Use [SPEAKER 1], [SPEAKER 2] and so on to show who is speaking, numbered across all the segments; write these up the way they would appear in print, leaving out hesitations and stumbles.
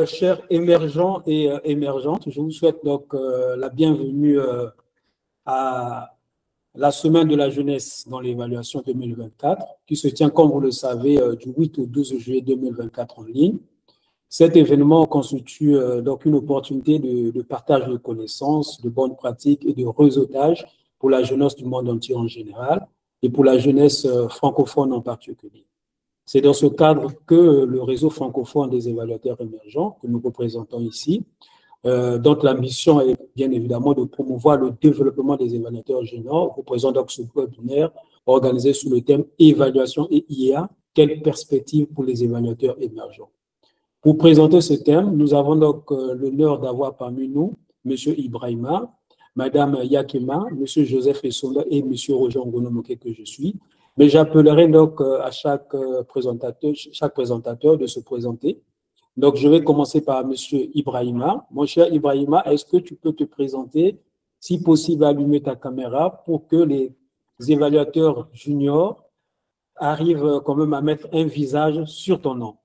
[SPEAKER 1] chers émergents et émergentes, je vous souhaite donc la bienvenue à la semaine de la jeunesse dans l'évaluation 2024, qui se tient, comme vous le savez, du 8 au 12 juillet 2024 en ligne. Cet événement constitue donc une opportunité de partage de connaissances, de bonnes pratiques et de réseautage pour la jeunesse du monde entier en général et pour la jeunesse francophone en particulier. C'est dans ce cadre que le réseau francophone des évaluateurs émergents, que nous représentons ici, dont la mission est bien évidemment de promouvoir le développement des évaluateurs juniors, représente donc ce webinaire organisé sous le thème Évaluation et IA, quelle perspective pour les évaluateurs émergents. Pour présenter ce thème, nous avons donc l'honneur d'avoir parmi nous M. Ibrahima, Mme Yakema, M. Joseph Essonda et M. Roger Ngonomoke que je suis. Mais j'appellerai donc à chaque présentateur de se présenter. Donc, je vais commencer par M. Ibrahima. Mon cher Ibrahima, est-ce que tu peux te présenter, si possible, allumer ta caméra pour que les évaluateurs juniors arrivent quand même à mettre un visage sur ton nom?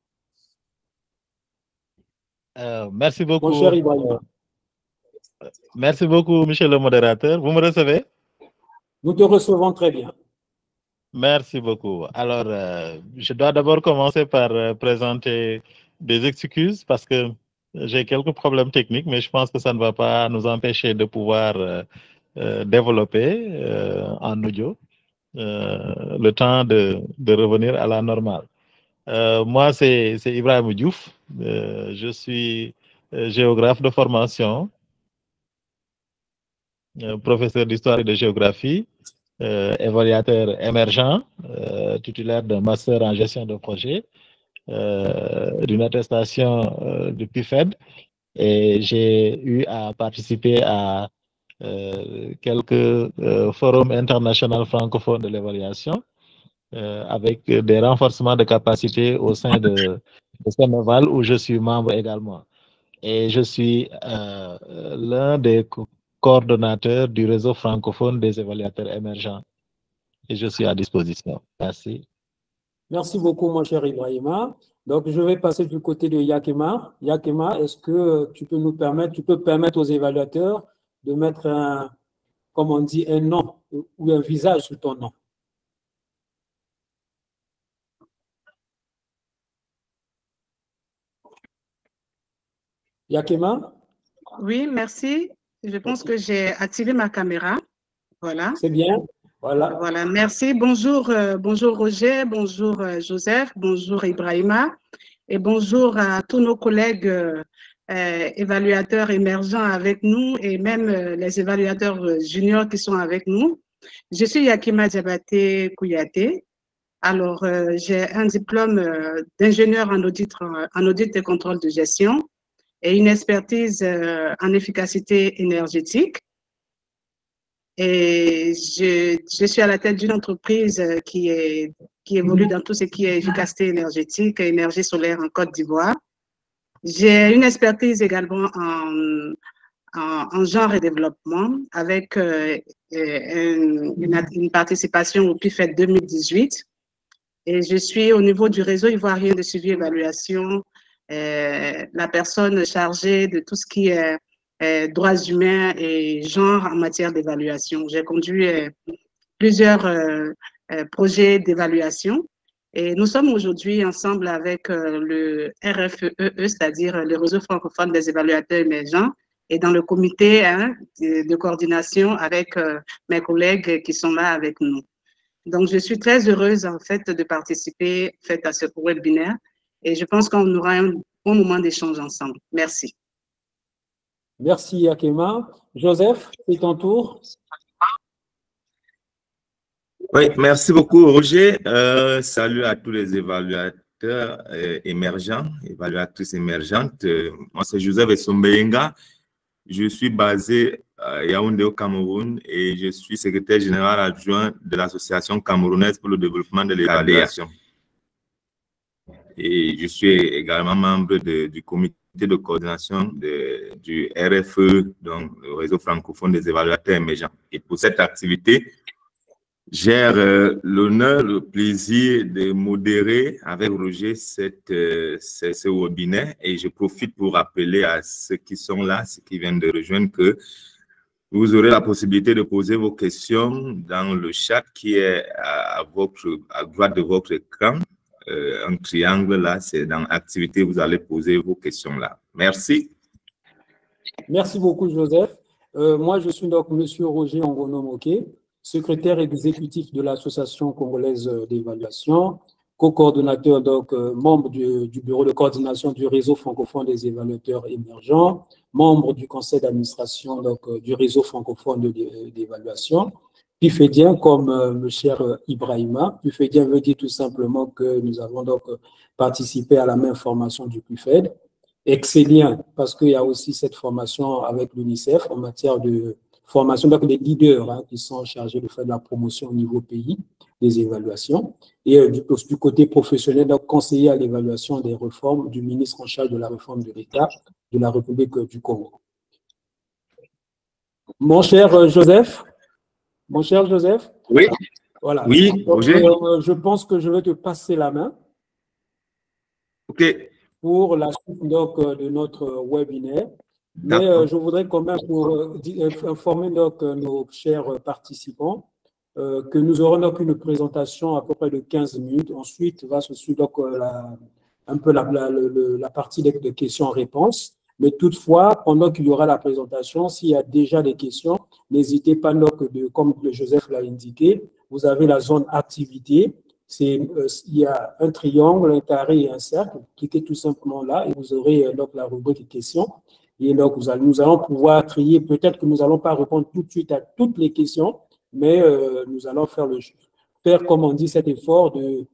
[SPEAKER 2] Merci beaucoup.
[SPEAKER 1] Mon cher Ibrahima.
[SPEAKER 2] Merci beaucoup, monsieur le modérateur. Vous me recevez?
[SPEAKER 1] Nous te recevons très bien.
[SPEAKER 2] Merci beaucoup. Alors, je dois d'abord commencer par présenter des excuses parce que j'ai quelques problèmes techniques, mais je pense que ça ne va pas nous empêcher de pouvoir développer en audio le temps de revenir à la normale. Moi, c'est Ibrahima Diouf. Je suis géographe de formation, professeur d'histoire et de géographie, évaluateur émergent, titulaire d'un master en gestion de projet, d'une attestation du PIFED, et j'ai eu à participer à quelques forums internationaux francophones de l'évaluation, avec des renforcements de capacités au sein de Sénéval, où je suis membre également. Et je suis l'un des coordonnateurs du réseau francophone des évaluateurs émergents. Et je suis à disposition. Merci.
[SPEAKER 1] Merci beaucoup, mon cher Ibrahima. Donc, je vais passer du côté de Yakema. Yakema, est-ce que tu peux permettre aux évaluateurs de mettre comme on dit, un nom ou un visage sur ton nom? Yakema?
[SPEAKER 3] Oui, merci. Je pense que j'ai activé ma caméra. Voilà.
[SPEAKER 1] C'est bien. Voilà.
[SPEAKER 3] Voilà, merci. Bonjour, bonjour Roger, bonjour Joseph, bonjour Ibrahima et bonjour à tous nos collègues évaluateurs émergents avec nous et même les évaluateurs juniors qui sont avec nous. Je suis Yakema Diabaté Kouyaté. Alors, j'ai un diplôme d'ingénieur en audit et contrôle de gestion et une expertise en efficacité énergétique. Et je suis à la tête d'une entreprise qui évolue dans tout ce qui est efficacité énergétique et énergie solaire en Côte d'Ivoire. J'ai une expertise également en genre et développement avec une participation au PIFED 2018. Et je suis au niveau du réseau ivoirien de suivi et évaluation, la personne chargée de tout ce qui est droits humains et genre en matière d'évaluation. J'ai conduit plusieurs projets d'évaluation et nous sommes aujourd'hui ensemble avec le RFEE, c'est-à-dire le réseau francophone des évaluateurs émergents, et dans le comité de coordination avec mes collègues qui sont là avec nous. Donc, je suis très heureuse en fait de participer à ce webinaire et je pense qu'on aura un bon moment d'échange ensemble. Merci.
[SPEAKER 1] Merci, Yakema. Joseph, c'est ton tour.
[SPEAKER 4] Oui, merci beaucoup, Roger. Salut à tous les évaluateurs émergents, évaluatrices émergentes. Moi, c'est Joseph Essombenga. Je suis basé à Yaoundé au Cameroun et je suis secrétaire général adjoint de l'Association camerounaise pour le développement de l'évaluation. Et je suis également membre du comité de coordination du RFE, donc le réseau francophone des évaluateurs émergents. Et pour cette activité, J'ai l'honneur, le plaisir de modérer avec Roger ce webinaire et je profite pour rappeler à ceux qui sont là, ceux qui viennent de rejoindre, que vous aurez la possibilité de poser vos questions dans le chat qui est à droite de votre écran. Un triangle là, c'est dans Activité, vous allez poser vos questions là. Merci.
[SPEAKER 1] Merci beaucoup, Joseph. Moi, je suis donc M. Roger Ongono-Moké, secrétaire exécutif de l'Association congolaise d'évaluation, co-coordonnateur, donc membre du bureau de coordination du réseau francophone des évaluateurs émergents, membre du conseil d'administration du réseau francophone d'évaluation. PIFEDien, comme le cher Ibrahima. PIFEDien veut dire tout simplement que nous avons donc participé à la même formation du PIFED. Excellien, parce qu'il y a aussi cette formation avec l'UNICEF en matière de formation donc des leaders qui sont chargés de faire de la promotion au niveau pays des évaluations. Et du côté professionnel, donc conseiller à l'évaluation des réformes du ministre en charge de la réforme de l'État de la République du Congo. Mon cher Joseph.
[SPEAKER 4] Oui.
[SPEAKER 1] Voilà.
[SPEAKER 4] Oui,
[SPEAKER 1] donc, je pense que je vais te passer la main.
[SPEAKER 4] OK.
[SPEAKER 1] Pour la suite donc, de notre webinaire. Mais je voudrais quand même informer donc, nos chers participants que nous aurons donc une présentation à peu près de 15 minutes. Ensuite, va se suivre donc, un peu la partie de questions-réponses. Mais toutefois, pendant qu'il y aura la présentation, s'il y a déjà des questions, n'hésitez pas, donc, comme Joseph l'a indiqué, vous avez la zone activité. Il y a un triangle, un carré et un cercle. Cliquez tout simplement là et vous aurez donc la rubrique questions. Et donc, nous allons pouvoir trier. Peut-être que nous n'allons pas répondre tout de suite à toutes les questions, mais nous allons faire, comme on dit, cet effort de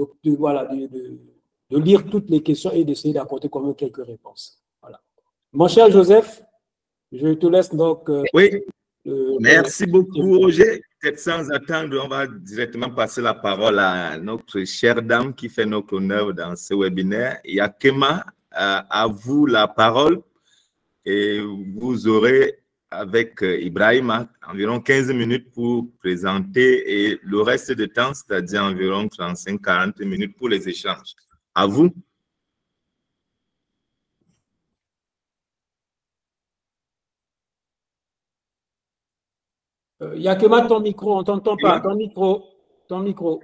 [SPEAKER 1] lire toutes les questions et d'essayer d'apporter quand même quelques réponses. Voilà. Mon cher Joseph, je te laisse donc.
[SPEAKER 4] Oui, merci beaucoup, Roger. Peut-être sans attendre, on va directement passer la parole à notre chère dame qui fait notre honneur dans ce webinaire. Yakema, à vous la parole. Et vous aurez avec Ibrahima environ 15 minutes pour présenter et le reste du temps, c'est-à-dire environ 35-40 minutes pour les échanges. À vous.
[SPEAKER 1] Yakema, ton micro, on ne t'entend pas. Ton micro.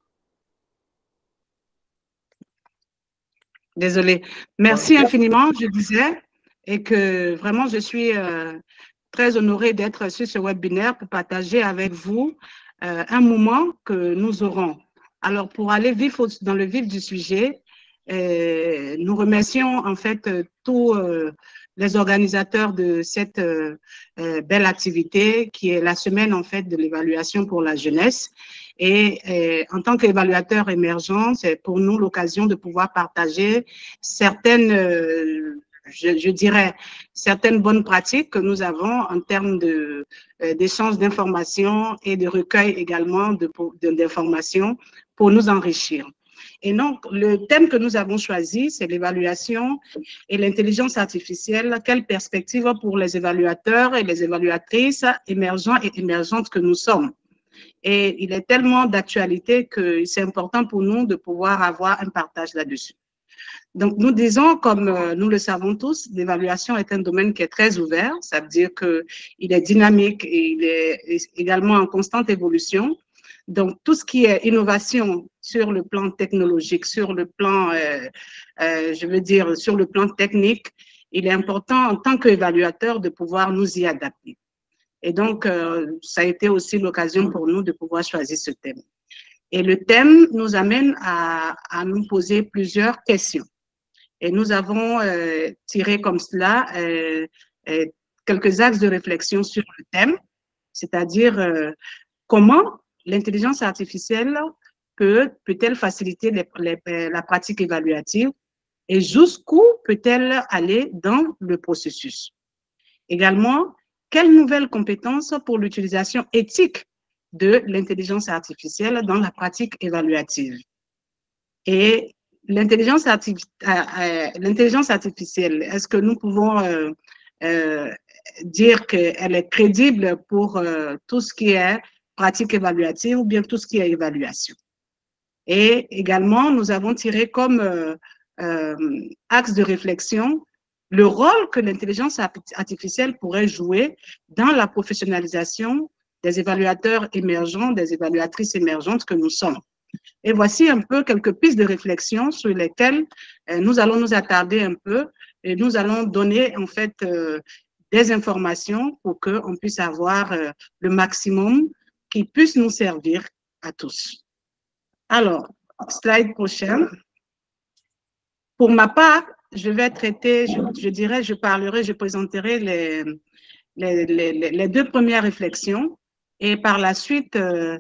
[SPEAKER 3] Désolée. Merci infiniment, je disais, et que vraiment, je suis très honorée d'être sur ce webinaire pour partager avec vous un moment que nous aurons. Alors, pour aller dans le vif du sujet, nous remercions en fait tous les organisateurs de cette belle activité qui est la semaine en fait de l'évaluation pour la jeunesse. Et en tant qu'évaluateur émergent, c'est pour nous l'occasion de pouvoir partager certaines, je dirais, certaines bonnes pratiques que nous avons en termes d'échange d'informations et de recueil également d'informations pour nous enrichir. Et donc, le thème que nous avons choisi, c'est l'évaluation et l'intelligence artificielle. Quelle perspective pour les évaluateurs et les évaluatrices émergents et émergentes que nous sommes? Et il est tellement d'actualité que c'est important pour nous de pouvoir avoir un partage là-dessus. Donc, nous disons, comme nous le savons tous, l'évaluation est un domaine qui est très ouvert. Ça veut dire qu'il est dynamique et il est également en constante évolution. Donc, tout ce qui est innovation sur le plan technologique, sur le plan, je veux dire, sur le plan technique, il est important en tant qu'évaluateur de pouvoir nous y adapter. Et donc, ça a été aussi l'occasion pour nous de pouvoir choisir ce thème. Et le thème nous amène à nous poser plusieurs questions. Et nous avons tiré comme cela quelques axes de réflexion sur le thème, c'est-à-dire comment l'intelligence artificielle peut-elle faciliter la pratique évaluative et jusqu'où peut-elle aller dans le processus. Également, quelles nouvelles compétences pour l'utilisation éthique de l'intelligence artificielle dans la pratique évaluative. Et l'intelligence artificielle, est-ce que nous pouvons dire qu'elle est crédible pour tout ce qui est pratique évaluative ou bien tout ce qui est évaluation. Et également, nous avons tiré comme axe de réflexion le rôle que l'intelligence artificielle pourrait jouer dans la professionnalisation des évaluateurs émergents, des évaluatrices émergentes que nous sommes. Et voici un peu quelques pistes de réflexion sur lesquelles nous allons nous attarder un peu et nous allons donner en fait des informations pour qu'on puisse avoir le maximum qui puisse nous servir à tous. Alors, slide prochaine. Pour ma part, je vais traiter, je présenterai les deux premières réflexions et par la suite,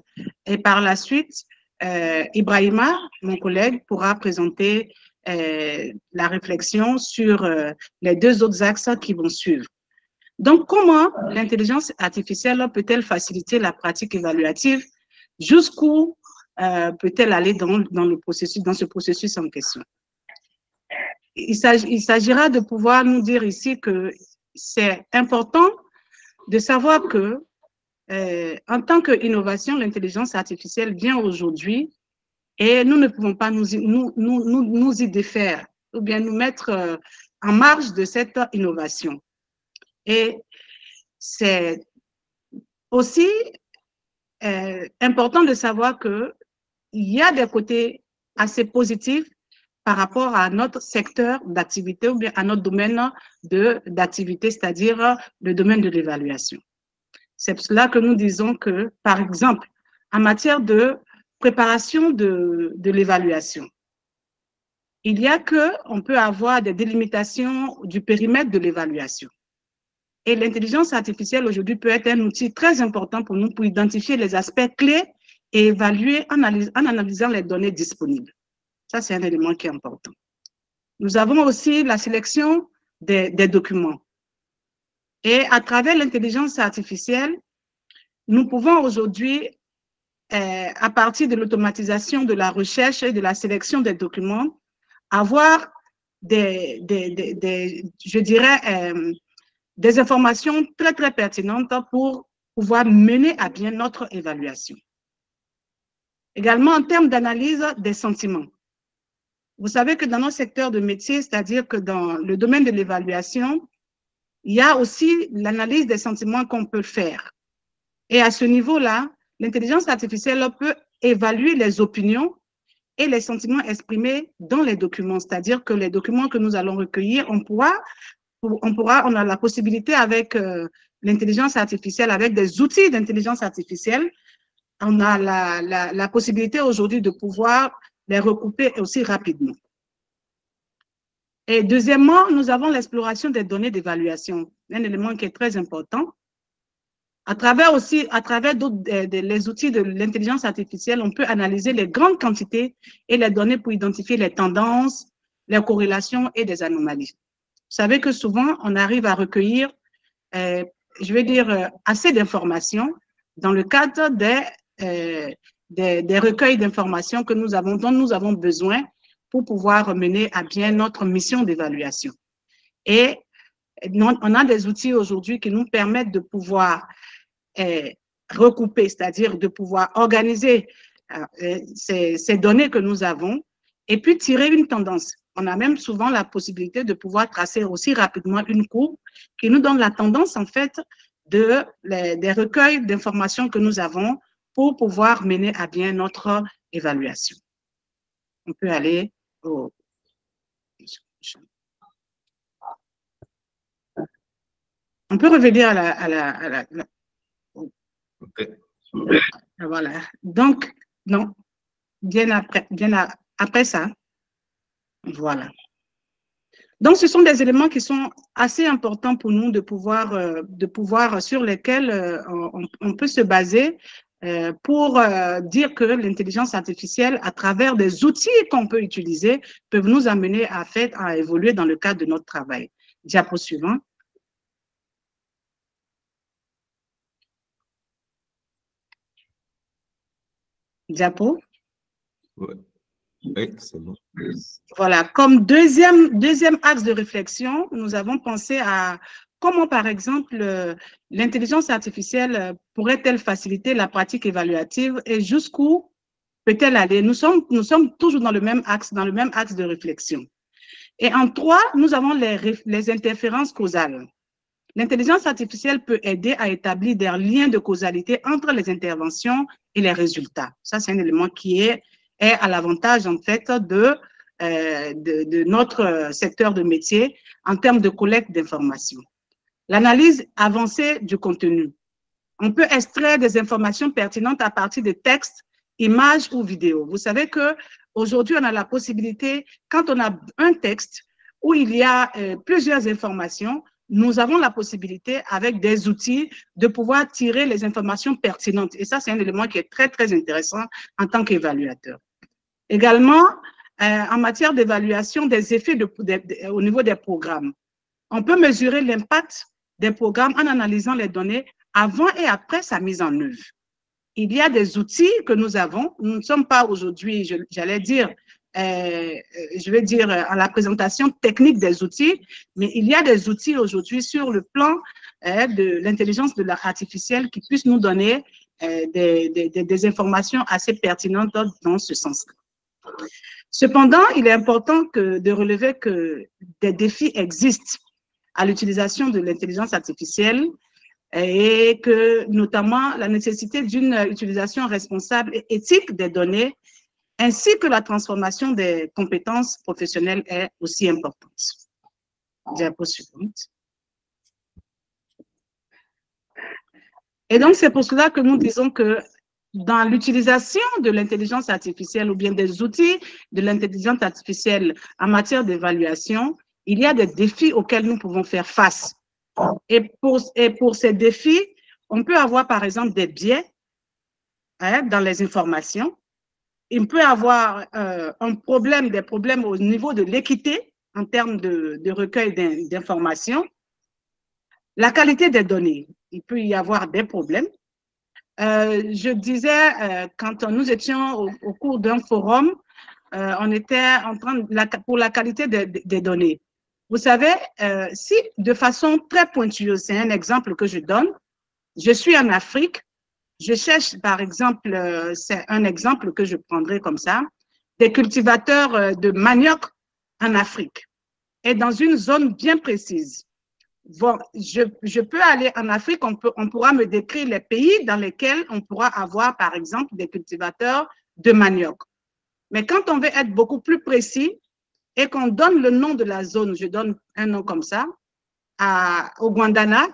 [SPEAKER 3] Ibrahima, mon collègue, pourra présenter la réflexion sur les deux autres axes qui vont suivre. Donc, comment l'intelligence artificielle peut-elle faciliter la pratique évaluative? Jusqu'où peut-elle aller dans ce processus en question? Il s'agira de pouvoir nous dire ici que c'est important de savoir que en tant qu'innovation, l'intelligence artificielle vient aujourd'hui et nous ne pouvons pas nous y défaire ou bien nous mettre en marge de cette innovation. Et c'est aussi important de savoir qu'il y a des côtés assez positifs par rapport à notre secteur d'activité ou bien à notre domaine d'activité, c'est-à-dire le domaine de l'évaluation. C'est pour cela que nous disons que, par exemple, en matière de préparation de l'évaluation, il y a qu'on peut avoir des délimitations du périmètre de l'évaluation. Et l'intelligence artificielle aujourd'hui peut être un outil très important pour nous pour identifier les aspects clés et évaluer en analysant les données disponibles. Ça, c'est un élément qui est important. Nous avons aussi la sélection des documents. Et à travers l'intelligence artificielle, nous pouvons aujourd'hui, à partir de l'automatisation de la recherche et de la sélection des documents, avoir des informations très, très pertinentes pour pouvoir mener à bien notre évaluation. Également, en termes d'analyse des sentiments. Vous savez que dans nos secteurs de métier, c'est-à-dire que dans le domaine de l'évaluation, il y a aussi l'analyse des sentiments qu'on peut faire. Et à ce niveau-là, l'intelligence artificielle peut évaluer les opinions et les sentiments exprimés dans les documents. C'est-à-dire que les documents que nous allons recueillir, on a la possibilité avec l'intelligence artificielle, avec des outils d'intelligence artificielle, on a la possibilité aujourd'hui de pouvoir les recouper aussi rapidement. Et deuxièmement, nous avons l'exploration des données d'évaluation, un élément qui est très important. À travers les outils de l'intelligence artificielle, on peut analyser les grandes quantités et les données pour identifier les tendances, les corrélations et des anomalies. Vous savez que souvent, on arrive à recueillir, assez d'informations dans le cadre des recueils d'informations dont nous avons besoin pour pouvoir mener à bien notre mission d'évaluation. Et on a des outils aujourd'hui qui nous permettent de pouvoir recouper, c'est-à-dire de pouvoir organiser ces données que nous avons et puis tirer une tendance. On a même souvent la possibilité de pouvoir tracer aussi rapidement une courbe qui nous donne la tendance, en fait, des recueils d'informations que nous avons pour pouvoir mener à bien notre évaluation. On peut aller au... On peut revenir à la...
[SPEAKER 4] Okay.
[SPEAKER 3] Voilà. Donc, non, bien après ça, voilà. Donc, ce sont des éléments qui sont assez importants pour nous de pouvoir sur lesquels on peut se baser pour dire que l'intelligence artificielle, à travers des outils qu'on peut utiliser, peuvent nous amener à évoluer dans le cadre de notre travail. Diapo suivant. Diapo.
[SPEAKER 4] Oui, c'est bon.
[SPEAKER 3] Voilà, comme deuxième axe de réflexion, nous avons pensé à comment, par exemple, l'intelligence artificielle pourrait-elle faciliter la pratique évaluative et jusqu'où peut-elle aller? Nous sommes toujours dans le même axe de réflexion. Et en 3, nous avons les interférences causales. L'intelligence artificielle peut aider à établir des liens de causalité entre les interventions et les résultats. Ça, c'est un élément qui est à l'avantage, en fait, de notre secteur de métier en termes de collecte d'informations. L'analyse avancée du contenu. On peut extraire des informations pertinentes à partir de textes, images ou vidéos. Vous savez qu'aujourd'hui, on a la possibilité, quand on a un texte où il y a plusieurs informations, nous avons la possibilité, avec des outils, de pouvoir tirer les informations pertinentes. Et ça, c'est un élément qui est très, très intéressant en tant qu'évaluateur. Également, en matière d'évaluation des effets au niveau des programmes. On peut mesurer l'impact des programmes en analysant les données avant et après sa mise en œuvre. Il y a des outils que nous avons. Nous ne sommes pas aujourd'hui, j'allais dire, je vais dire à la présentation technique des outils, mais il y a des outils aujourd'hui sur le plan de l'intelligence artificielle qui puissent nous donner des informations assez pertinentes dans ce sens-là. Cependant, il est important de relever que des défis existent à l'utilisation de l'intelligence artificielle et que notamment la nécessité d'une utilisation responsable et éthique des données ainsi que la transformation des compétences professionnelles est aussi importante. Diapo suivante. Et donc, c'est pour cela que nous disons que dans l'utilisation de l'intelligence artificielle ou bien des outils de l'intelligence artificielle en matière d'évaluation, il y a des défis auxquels nous pouvons faire face. Et pour ces défis, on peut avoir par exemple des biais dans les informations. Il peut y avoir des problèmes au niveau de l'équité en termes de recueil d'informations. La qualité des données, il peut y avoir des problèmes. Je disais, quand nous étions au cours d'un forum, on était en train pour la qualité des données. Vous savez, si de façon très pointueuse, c'est un exemple que je donne, je suis en Afrique, je cherche par exemple, c'est un exemple que je prendrai comme ça, des cultivateurs de manioc en Afrique et dans une zone bien précise. Bon, je peux aller en Afrique, on pourra me décrire les pays dans lesquels on pourra avoir par exemple des cultivateurs de manioc. Mais quand on veut être beaucoup plus précis, et qu'on donne le nom de la zone, je donne un nom comme ça, au Gondwana,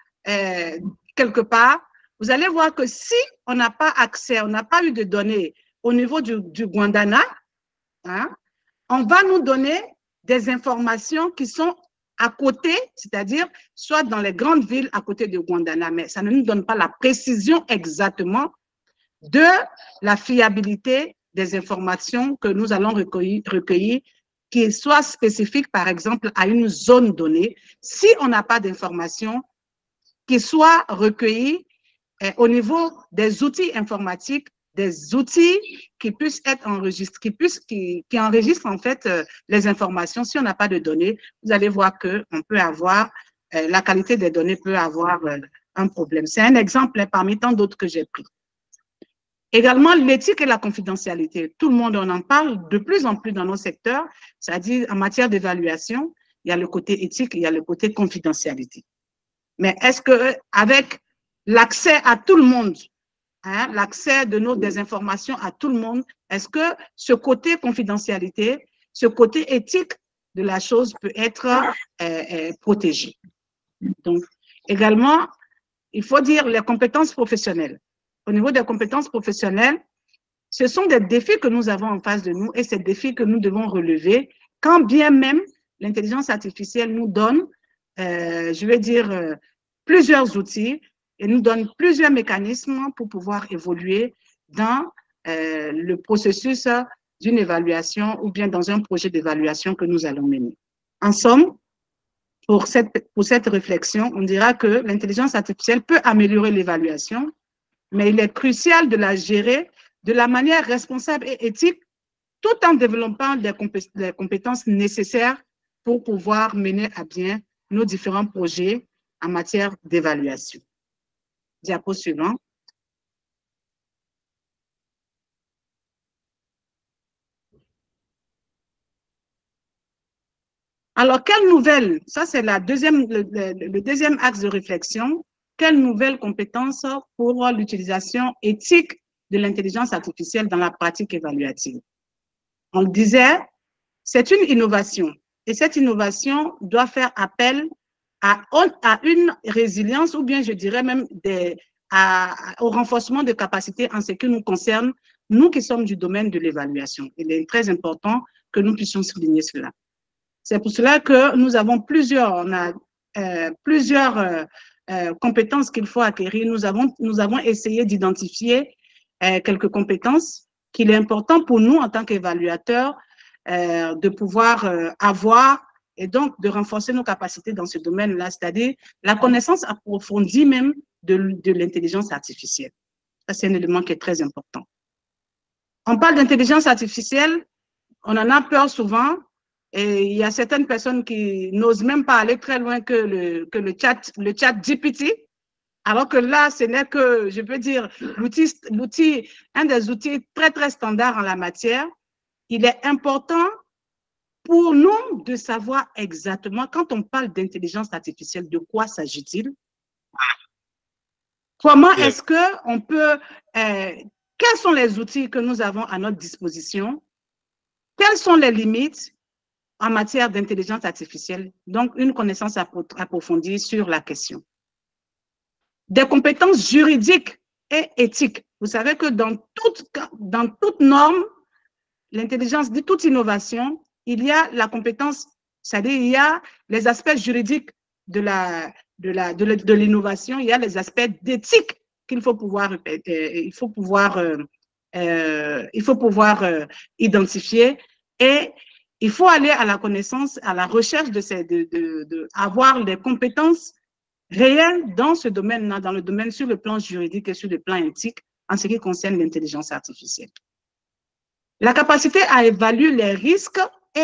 [SPEAKER 3] quelque part, vous allez voir que si on n'a pas accès, on n'a pas eu de données au niveau du Gondwana, hein, on va nous donner des informations qui sont à côté, c'est-à-dire soit dans les grandes villes à côté de Gondwana, mais ça ne nous donne pas la précision exactement de la fiabilité des informations que nous allons recueillir qui soit spécifique, par exemple, à une zone donnée, si on n'a pas d'informations qui soient recueillies au niveau des outils informatiques, des outils qui puissent être enregistrés, qui enregistrent en fait les informations. Si on n'a pas de données, vous allez voir qu'on peut avoir, la qualité des données peut avoir un problème. C'est un exemple parmi tant d'autres que j'ai pris. Également, l'éthique et la confidentialité. Tout le monde on en parle de plus en plus dans nos secteurs, c'est-à-dire en matière d'évaluation, il y a le côté éthique, il y a le côté confidentialité. Mais est-ce qu'avec l'accès à tout le monde, hein, l'accès des informations à tout le monde, est-ce que ce côté confidentialité, ce côté éthique de la chose peut être protégé? Donc, également, il faut dire les compétences professionnelles. Au niveau des compétences professionnelles, ce sont des défis que nous avons en face de nous et ces défis que nous devons relever, quand bien même l'intelligence artificielle nous donne, je vais dire, plusieurs outils et nous donne plusieurs mécanismes pour pouvoir évoluer dans le processus d'une évaluation ou bien dans un projet d'évaluation que nous allons mener. En somme, pour cette réflexion, on dira que l'intelligence artificielle peut améliorer l'évaluation, mais il est crucial de la gérer de la manière responsable et éthique, tout en développant les compétences nécessaires pour pouvoir mener à bien nos différents projets en matière d'évaluation. Diapo suivant. Alors, quelles nouvelles, ça c'est le deuxième axe de réflexion, quelles nouvelles compétences pour l'utilisation éthique de l'intelligence artificielle dans la pratique évaluative? On le disait, c'est une innovation et cette innovation doit faire appel à une résilience ou bien je dirais même au renforcement de capacités en ce qui nous concerne, nous qui sommes du domaine de l'évaluation. Il est très important que nous puissions souligner cela. C'est pour cela que nous avons plusieurs compétences qu'il faut acquérir. Nous avons essayé d'identifier quelques compétences qu'il est important pour nous en tant qu'évaluateurs de pouvoir avoir et donc de renforcer nos capacités dans ce domaine-là, c'est-à-dire la connaissance approfondie même de l'intelligence artificielle. Ça, c'est un élément qui est très important. On parle d'intelligence artificielle, on en a peur souvent, et il y a certaines personnes qui n'osent même pas aller très loin que le chat GPT, alors que là, ce n'est que, je peux dire, un des outils très, très standards en la matière. Il est important pour nous de savoir exactement, quand on parle d'intelligence artificielle, de quoi s'agit-il? Comment est-ce qu'on peut, quels sont les outils que nous avons à notre disposition? Quelles sont les limites en matière d'intelligence artificielle? Donc, une connaissance approfondie sur la question. Des compétences juridiques et éthiques. Vous savez que dans toute norme, l'intelligence, de toute innovation, il y a la compétence, c'est-à-dire il y a les aspects juridiques de l'innovation, il y a les aspects d'éthique qu'il faut pouvoir, identifier et il faut aller à la connaissance, à la recherche avoir des compétences réelles dans ce domaine-là, dans le domaine sur le plan juridique et sur le plan éthique en ce qui concerne l'intelligence artificielle. La capacité à évaluer les risques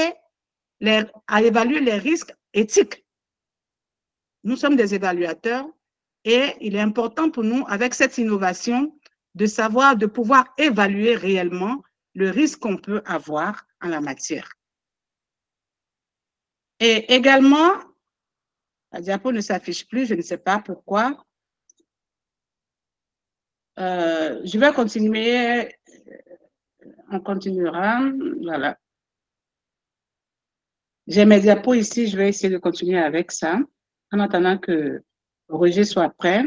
[SPEAKER 3] éthiques. Nous sommes des évaluateurs et il est important pour nous, avec cette innovation, de pouvoir évaluer réellement le risque qu'on peut avoir en la matière. Et également, la diapo ne s'affiche plus, je ne sais pas pourquoi. Je vais continuer. On continuera. Voilà. J'ai mes diapos ici, je vais essayer de continuer avec ça, en attendant que Roger soit prêt.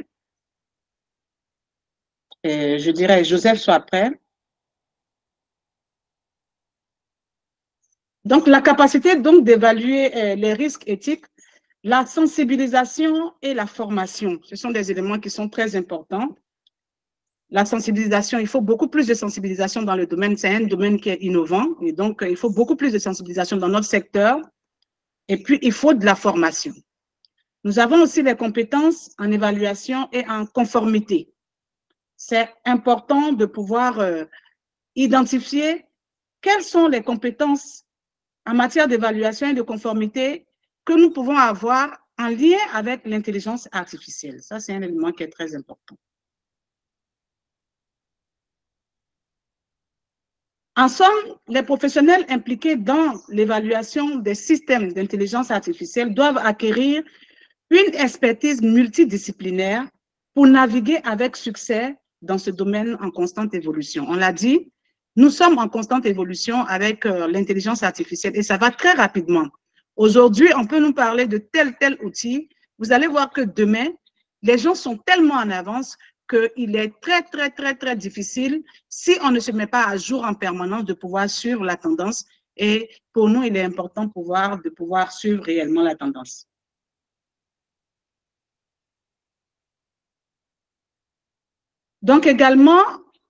[SPEAKER 3] Et je dirais Joseph soit prêt. Donc, la capacité donc d'évaluer les risques éthiques, la sensibilisation et la formation, ce sont des éléments qui sont très importants. La sensibilisation, il faut beaucoup plus de sensibilisation dans le domaine, c'est un domaine qui est innovant et donc il faut beaucoup plus de sensibilisation dans notre secteur et puis il faut de la formation. Nous avons aussi les compétences en évaluation et en conformité. C'est important de pouvoir identifier quelles sont les compétences en matière d'évaluation et de conformité que nous pouvons avoir en lien avec l'intelligence artificielle. Ça, c'est un élément qui est très important. En somme, les professionnels impliqués dans l'évaluation des systèmes d'intelligence artificielle doivent acquérir une expertise multidisciplinaire pour naviguer avec succès dans ce domaine en constante évolution. On l'a dit, nous sommes en constante évolution avec l'intelligence artificielle et ça va très rapidement. Aujourd'hui, on peut nous parler de tel outil. Vous allez voir que demain, les gens sont tellement en avance qu'il est très difficile, si on ne se met pas à jour en permanence, de pouvoir suivre la tendance. Et pour nous, il est important de pouvoir suivre réellement la tendance. Donc également,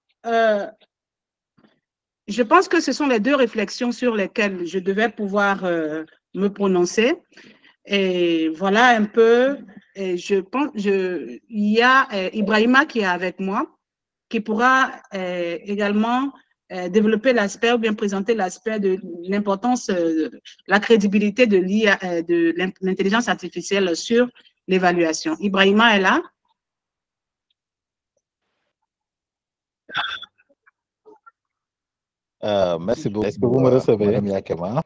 [SPEAKER 3] je pense que ce sont les deux réflexions sur lesquelles je devais pouvoir me prononcer. Et voilà un peu, et je pense, il y a Ibrahima qui est avec moi, qui pourra également développer l'aspect ou bien présenter l'aspect de l'importance, la crédibilité de l'intelligence artificielle sur l'évaluation. Ibrahima est là?
[SPEAKER 2] Merci beaucoup. Est-ce que vous me recevez, Mme Yakema?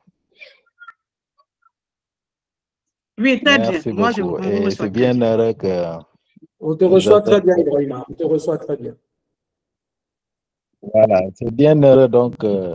[SPEAKER 3] Oui, très bien.
[SPEAKER 2] Merci
[SPEAKER 3] Moi,
[SPEAKER 2] beaucoup.
[SPEAKER 3] on vous
[SPEAKER 2] Et
[SPEAKER 3] reçoit
[SPEAKER 2] c'est bien heureux que...
[SPEAKER 1] On te reçoit très bien, Ibrahima. On te reçoit très bien.
[SPEAKER 2] Voilà, c'est bien heureux donc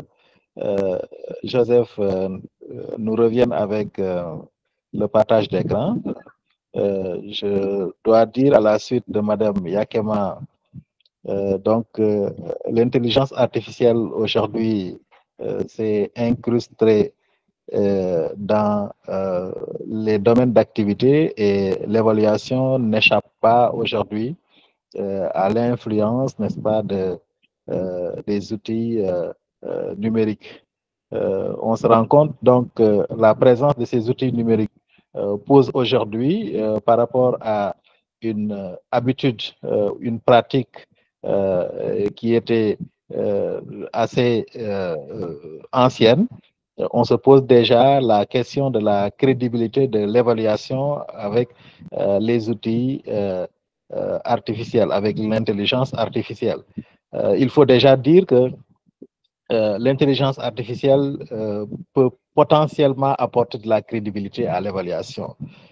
[SPEAKER 2] Joseph nous revienne avec le partage d'écran. Je dois dire à la suite de Madame Yakema, l'intelligence artificielle aujourd'hui s'est incrustée dans les domaines d'activité et l'évaluation n'échappe pas aujourd'hui à l'influence, n'est-ce pas, des outils numériques. On se rend compte donc que la présence de ces outils numériques pose aujourd'hui par rapport à une habitude, une pratique qui était assez ancienne. On se pose déjà la question de la crédibilité de l'évaluation avec les outils artificiels, avec l'intelligence artificielle. Il faut déjà dire que l'intelligence artificielle peut potentiellement apporter de la crédibilité à l'évaluation.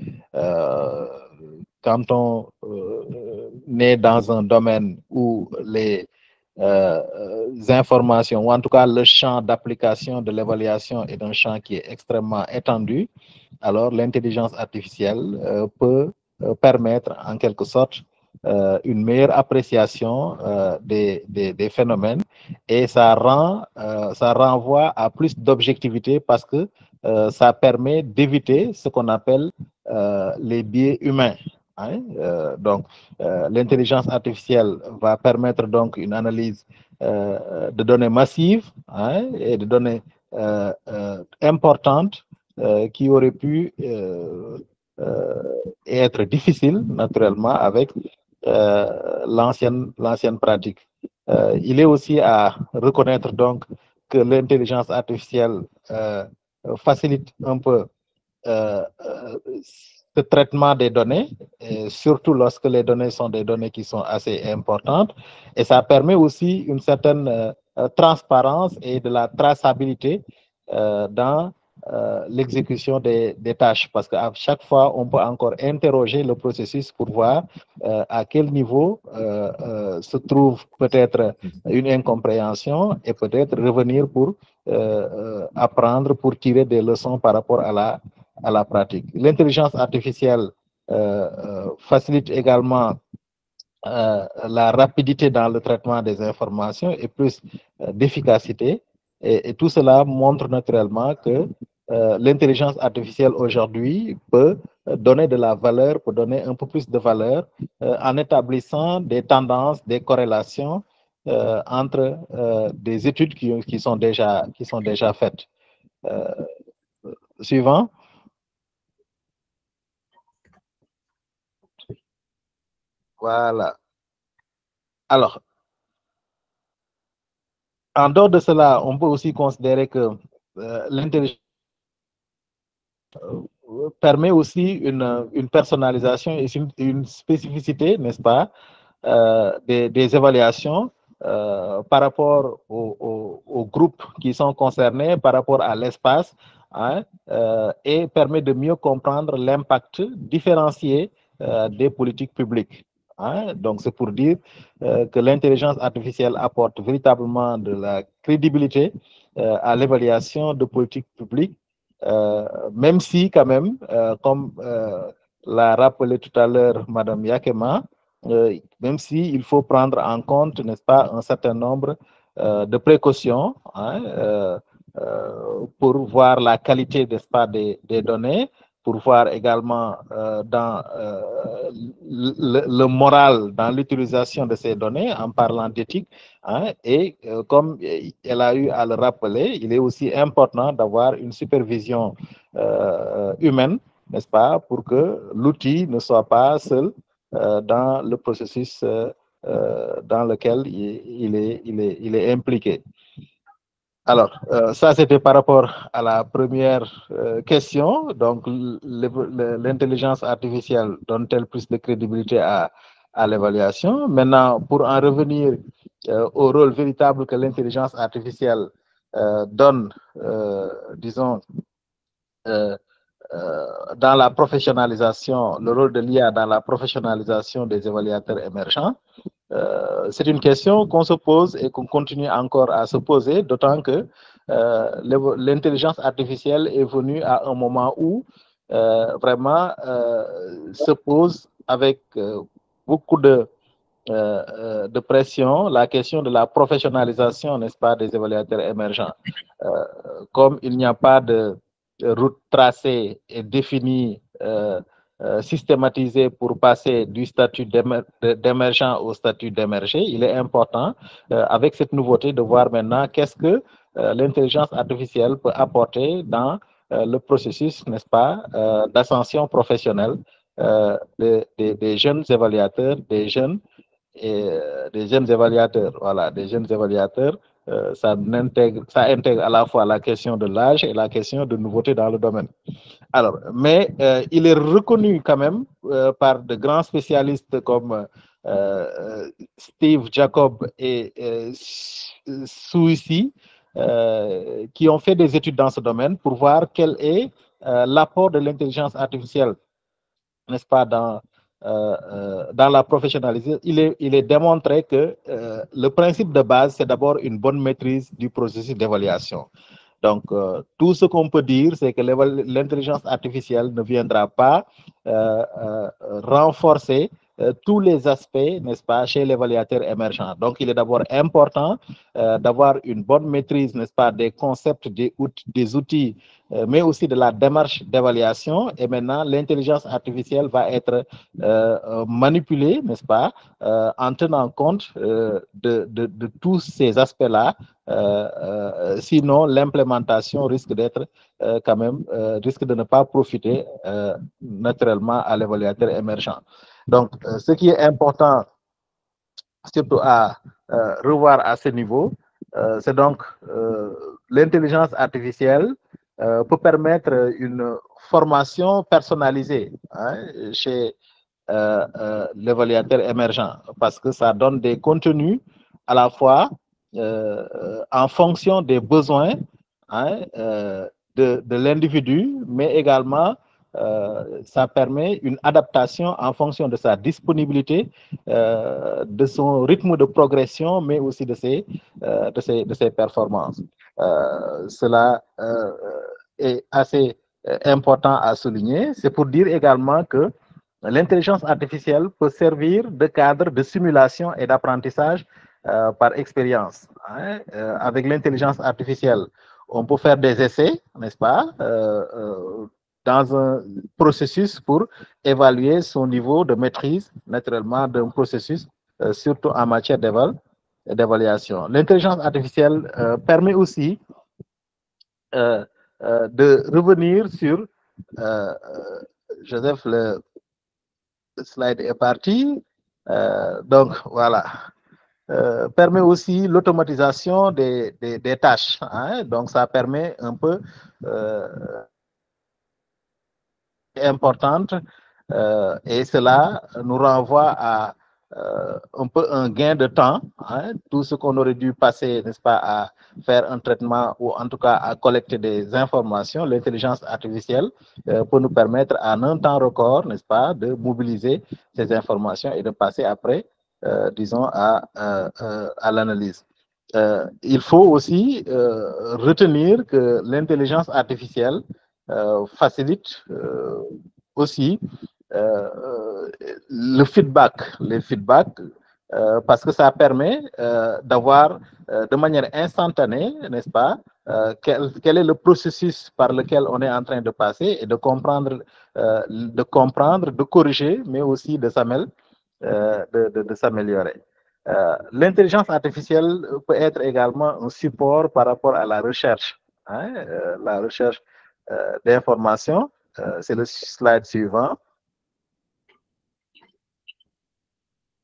[SPEAKER 2] Quand on est dans un domaine où les informations, ou en tout cas le champ d'application de l'évaluation est un champ qui est extrêmement étendu, alors l'intelligence artificielle peut permettre en quelque sorte une meilleure appréciation des phénomènes et ça renvoie à plus d'objectivité parce que ça permet d'éviter ce qu'on appelle les biais humains. Hein? L'intelligence artificielle va permettre donc une analyse de données massives, hein, et de données importantes qui auraient pu être difficiles naturellement avec l'ancienne pratique. Il est aussi à reconnaître donc que l'intelligence artificielle facilite un peu ce traitement des données, et surtout lorsque les données sont des données qui sont assez importantes, et ça permet aussi une certaine transparence et de la traçabilité dans l'exécution des tâches, parce qu'à chaque fois, on peut encore interroger le processus pour voir à quel niveau se trouve peut-être une incompréhension et peut-être revenir pour apprendre, pour tirer des leçons par rapport à la pratique. L'intelligence artificielle facilite également la rapidité dans le traitement des informations et plus d'efficacité. Et tout cela montre naturellement que l'intelligence artificielle aujourd'hui peut donner de la valeur, peut donner un peu plus de valeur en établissant des tendances, des corrélations entre des études qui sont déjà faites. Suivant. Voilà. Alors, en dehors de cela, on peut aussi considérer que l'intelligence permet aussi une personnalisation et une spécificité, n'est-ce pas, des évaluations par rapport aux groupes qui sont concernés, par rapport à l'espace, hein, et permet de mieux comprendre l'impact différencié des politiques publiques. Hein. Donc, c'est pour dire que l'intelligence artificielle apporte véritablement de la crédibilité à l'évaluation de politiques publiques, même si quand même, comme l'a rappelé tout à l'heure Madame Yakema, même s'il faut prendre en compte, n'est-ce pas, un certain nombre de précautions, hein, pour voir la qualité, n'est-ce pas, des données, pour voir également dans le moral dans l'utilisation de ces données en parlant d'éthique, hein, et comme elle a eu à le rappeler, il est aussi important d'avoir une supervision humaine, n'est-ce pas, pour que l'outil ne soit pas seul dans le processus dans lequel il est impliqué. Alors, ça, c'était par rapport à la première question. Donc, l'intelligence artificielle donne-t-elle plus de crédibilité à l'évaluation? Maintenant, pour en revenir au rôle véritable que l'intelligence artificielle donne, disons, dans la professionnalisation, le rôle de l'IA dans la professionnalisation des évaluateurs émergents, c'est une question qu'on se pose et qu'on continue encore à se poser, d'autant que l'intelligence artificielle est venue à un moment où vraiment se pose avec beaucoup de pression la question de la professionnalisation, n'est-ce pas, des évaluateurs émergents. Comme il n'y a pas de route tracée et définie, systématisée pour passer du statut d'émergent au statut d'émergé, il est important, avec cette nouveauté, de voir maintenant qu'est-ce que l'intelligence artificielle peut apporter dans le processus, n'est-ce pas, d'ascension professionnelle des jeunes évaluateurs, des jeunes évaluateurs, voilà, des jeunes évaluateurs. Ça intègre à la fois la question de l'âge et la question de nouveauté dans le domaine. Alors, mais il est reconnu quand même par de grands spécialistes comme Steve Jacob et Suisi, qui ont fait des études dans ce domaine pour voir quel est l'apport de l'intelligence artificielle, n'est-ce pas, dans la professionnalisation. Il est démontré que le principe de base, c'est d'abord une bonne maîtrise du processus d'évaluation. Donc, tout ce qu'on peut dire, c'est que l'intelligence artificielle ne viendra pas renforcer tous les aspects, n'est-ce pas, chez l'évaluateur émergent. Donc, il est d'abord important d'avoir une bonne maîtrise, n'est-ce pas, des concepts, des outils, mais aussi de la démarche d'évaluation. Et maintenant, l'intelligence artificielle va être manipulée, n'est-ce pas, en tenant compte de tous ces aspects-là. Sinon, l'implémentation risque d'être quand même, risque de ne pas profiter naturellement à l'évaluateur émergent. Donc, ce qui est important, surtout à revoir à ce niveau, c'est donc l'intelligence artificielle peut permettre une formation personnalisée, hein, chez l'évaluateur émergent, parce que ça donne des contenus à la fois en fonction des besoins, hein, de l'individu, mais également ça permet une adaptation en fonction de sa disponibilité, de son rythme de progression, mais aussi de ses performances. Cela est assez important à souligner. C'est pour dire également que l'intelligence artificielle peut servir de cadre de simulation et d'apprentissage par expérience, hein. Avec l'intelligence artificielle, on peut faire des essais, n'est-ce pas, dans un processus pour évaluer son niveau de maîtrise, naturellement, d'un processus, surtout en matière d'évaluation. L'intelligence artificielle permet aussi de revenir sur, Joseph, le slide est parti, donc voilà. Permet aussi l'automatisation des tâches, hein. Donc ça permet un peu importante, et cela nous renvoie à un peu un gain de temps, hein. Tout ce qu'on aurait dû passer, n'est-ce pas, à faire un traitement ou en tout cas à collecter des informations, l'intelligence artificielle peut nous permettre en un temps record, n'est-ce pas, de mobiliser ces informations et de passer après, disons, à l'analyse. Il faut aussi retenir que l'intelligence artificielle facilite aussi le feedback, les feedbacks, parce que ça permet d'avoir de manière instantanée, n'est-ce pas, quel est le processus par lequel on est en train de passer et de comprendre, de corriger, mais aussi de s'améliorer. L'intelligence artificielle peut être également un support par rapport à la recherche, hein, la recherche d'informations. C'est le slide suivant.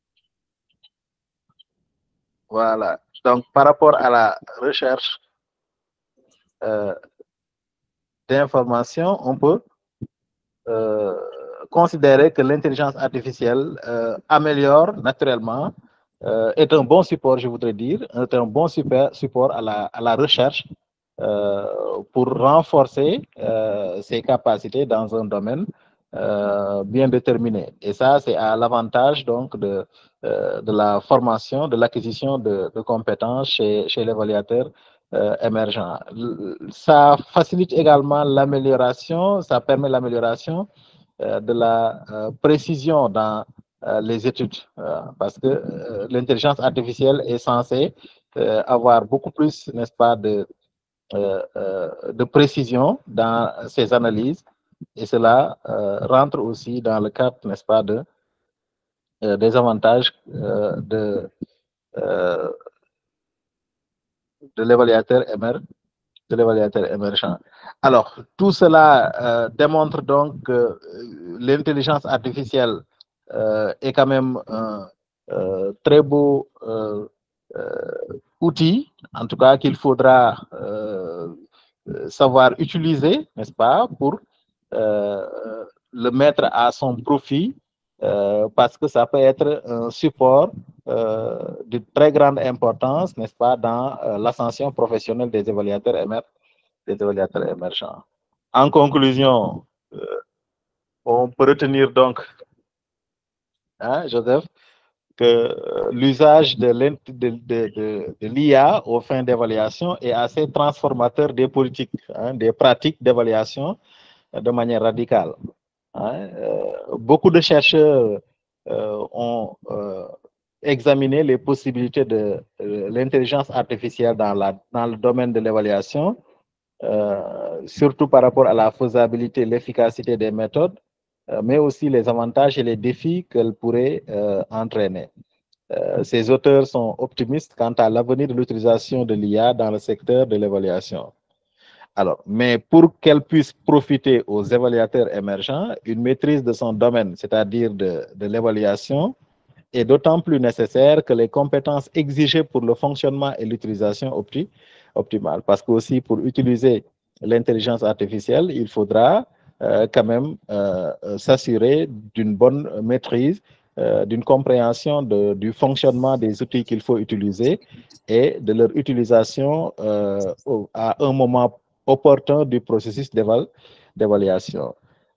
[SPEAKER 2] Voilà. Donc, par rapport à la recherche d'information, on peut considérer que l'intelligence artificielle améliore naturellement, est un bon support, je voudrais dire, est un bon support à la recherche pour renforcer ses capacités dans un domaine bien déterminé. Et ça, c'est à l'avantage donc de la formation, de l'acquisition de compétences chez l'évaluateur émergent. Ça facilite également l'amélioration, ça permet l'amélioration de la précision dans les études, parce que l'intelligence artificielle est censée avoir beaucoup plus, n'est-ce pas, de précision dans ses analyses, et cela rentre aussi dans le cadre, n'est-ce pas, des avantages de l'évaluateur émergent. Alors, tout cela démontre donc que l'intelligence artificielle est quand même un très beau outil, en tout cas qu'il faudra savoir utiliser, n'est-ce pas, pour le mettre à son profit, parce que ça peut être un support de très grande importance, n'est-ce pas, dans l'ascension professionnelle des évaluateurs émergents. En conclusion, on peut retenir donc, hein, Joseph, que l'usage de l'IA aux fins d'évaluation est assez transformateur des politiques, hein, des pratiques d'évaluation de manière radicale. Hein. Beaucoup de chercheurs ont examiné les possibilités de l'intelligence artificielle dans le domaine de l'évaluation, surtout par rapport à la faisabilité, l'efficacité des méthodes, mais aussi les avantages et les défis qu'elle pourrait entraîner. Ces auteurs sont optimistes quant à l'avenir de l'utilisation de l'IA dans le secteur de l'évaluation. Alors, mais pour qu'elle puisse profiter aux évaluateurs émergents, une maîtrise de son domaine, c'est-à-dire de l'évaluation, est d'autant plus nécessaire que les compétences exigées pour le fonctionnement et l'utilisation optimale. Parce que aussi, pour utiliser l'intelligence artificielle, il faudra quand même s'assurer d'une bonne maîtrise, d'une compréhension du fonctionnement des outils qu'il faut utiliser et de leur utilisation à un moment opportun du processus d'évaluation.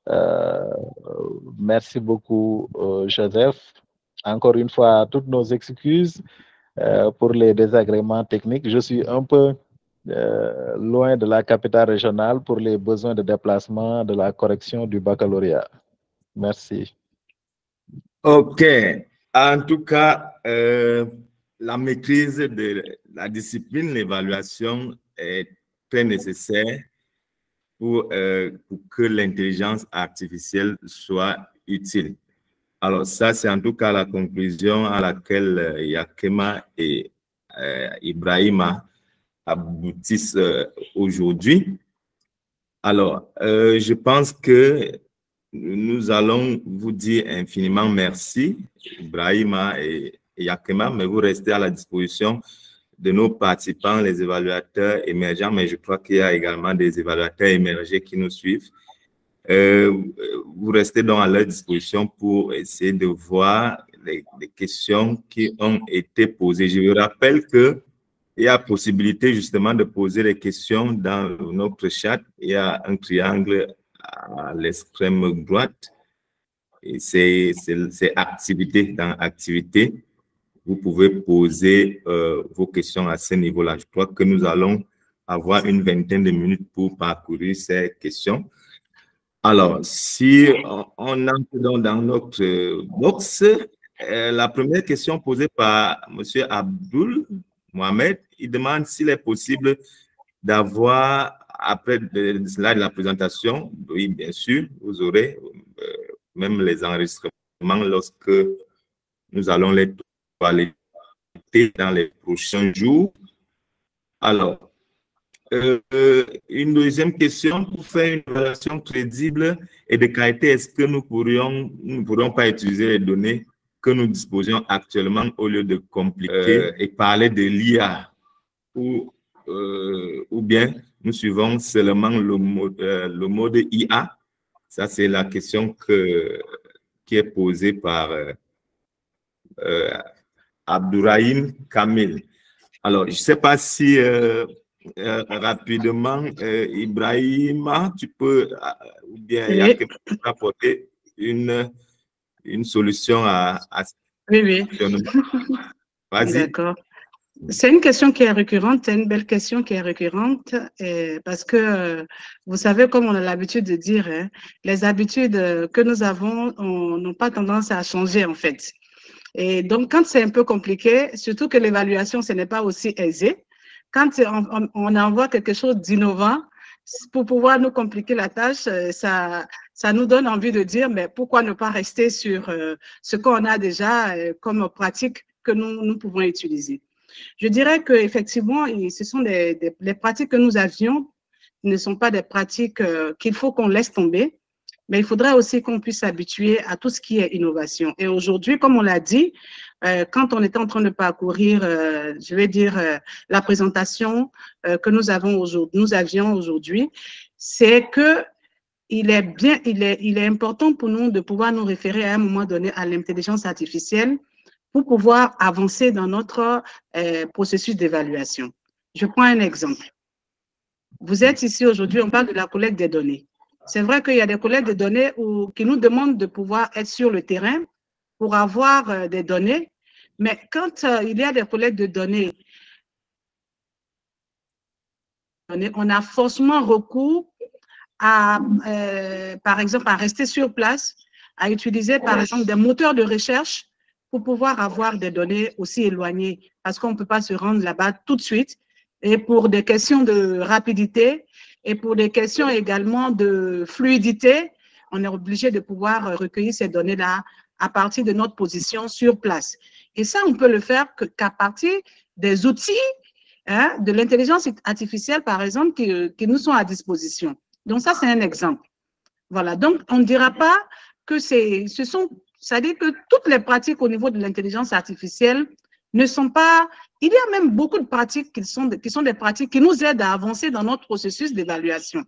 [SPEAKER 2] Merci beaucoup, Joseph. Encore une fois, toutes nos excuses pour les désagréments techniques. Je suis un peu loin de la capitale régionale pour les besoins de déplacement de la correction du baccalauréat. Merci.
[SPEAKER 4] OK. En tout cas, la maîtrise de la discipline, l'évaluation est très nécessaire pour que l'intelligence artificielle soit utile. Alors ça, c'est en tout cas la conclusion à laquelle Yakema et Ibrahima aboutissent aujourd'hui. Alors, je pense que nous allons vous dire infiniment merci, Ibrahima et Yakema, mais vous restez à la disposition de nos participants, les évaluateurs émergents, mais je crois qu'il y a également des évaluateurs émergés qui nous suivent. Vous restez donc à leur disposition pour essayer de voir les questions qui ont été posées. Je vous rappelle qu'il y a possibilité justement de poser les questions dans notre chat. Il y a un triangle à l'extrême droite et c'est activité. Dans activité, vous pouvez poser vos questions à ce niveau-là. Je crois que nous allons avoir une vingtaine de minutes pour parcourir ces questions. Alors, si on entre dans notre box, la première question posée par M. Abdul Mohamed, il demande s'il est possible d'avoir, après le slide de la présentation, oui, bien sûr, vous aurez même les enregistrements lorsque nous allons les toiletter dans les prochains jours. Alors, une deuxième question, pour faire une évaluation crédible et de qualité, est-ce que nous ne pourrions pas utiliser les données que nous disposons actuellement au lieu de compliquer et parler de l'IA ou bien nous suivons seulement le mode IA? Ça, c'est la question qui est posée par Abdourahim Kamil. Alors, je ne sais pas si rapidement, Ibrahima, tu peux, ou bien il y a quelqu'un qui peut apporter une solution à
[SPEAKER 3] oui.
[SPEAKER 4] Vas-y.
[SPEAKER 3] D'accord. C'est une question qui est récurrente, c'est une belle question qui est récurrente, parce que, vous savez, comme on a l'habitude de dire, hein, les habitudes que nous avons n'ont pas tendance à changer, en fait. Et donc, quand c'est un peu compliqué, surtout que l'évaluation, ce n'est pas aussi aisé, quand on envoie quelque chose d'innovant, pour pouvoir nous compliquer la tâche, ça nous donne envie de dire, mais pourquoi ne pas rester sur ce qu'on a déjà comme pratique que nous pouvons utiliser. Je dirais qu'effectivement, ce sont les pratiques que nous avions ne sont pas des pratiques qu'il faut qu'on laisse tomber, mais il faudrait aussi qu'on puisse s'habituer à tout ce qui est innovation. Et aujourd'hui, comme on l'a dit, quand on était en train de parcourir, je vais dire, la présentation que nous avions aujourd'hui, c'est que il est important pour nous de pouvoir nous référer à un moment donné à l'intelligence artificielle pour pouvoir avancer dans notre processus d'évaluation. Je prends un exemple. Vous êtes ici aujourd'hui, on parle de la collecte des données. C'est vrai qu'il y a des collectes de données qui nous demandent de pouvoir être sur le terrain pour avoir des données, mais quand il y a des collectes de données, on a forcément recours à, par exemple, à rester sur place, à utiliser, par exemple, des moteurs de recherche pour pouvoir avoir des données aussi éloignées, parce qu'on ne peut pas se rendre là-bas tout de suite. Et pour des questions de rapidité et pour des questions également de fluidité, on est obligé de pouvoir recueillir ces données-là à partir de notre position sur place. Et ça, on peut le faire qu'à partir des outils de l'intelligence artificielle, par exemple, qui nous sont à disposition. Donc, ça, c'est un exemple. Voilà. Donc, on ne dira pas que c'est-à-dire que toutes les pratiques au niveau de l'intelligence artificielle ne sont pas… Il y a même beaucoup de pratiques qui sont des pratiques qui nous aident à avancer dans notre processus d'évaluation.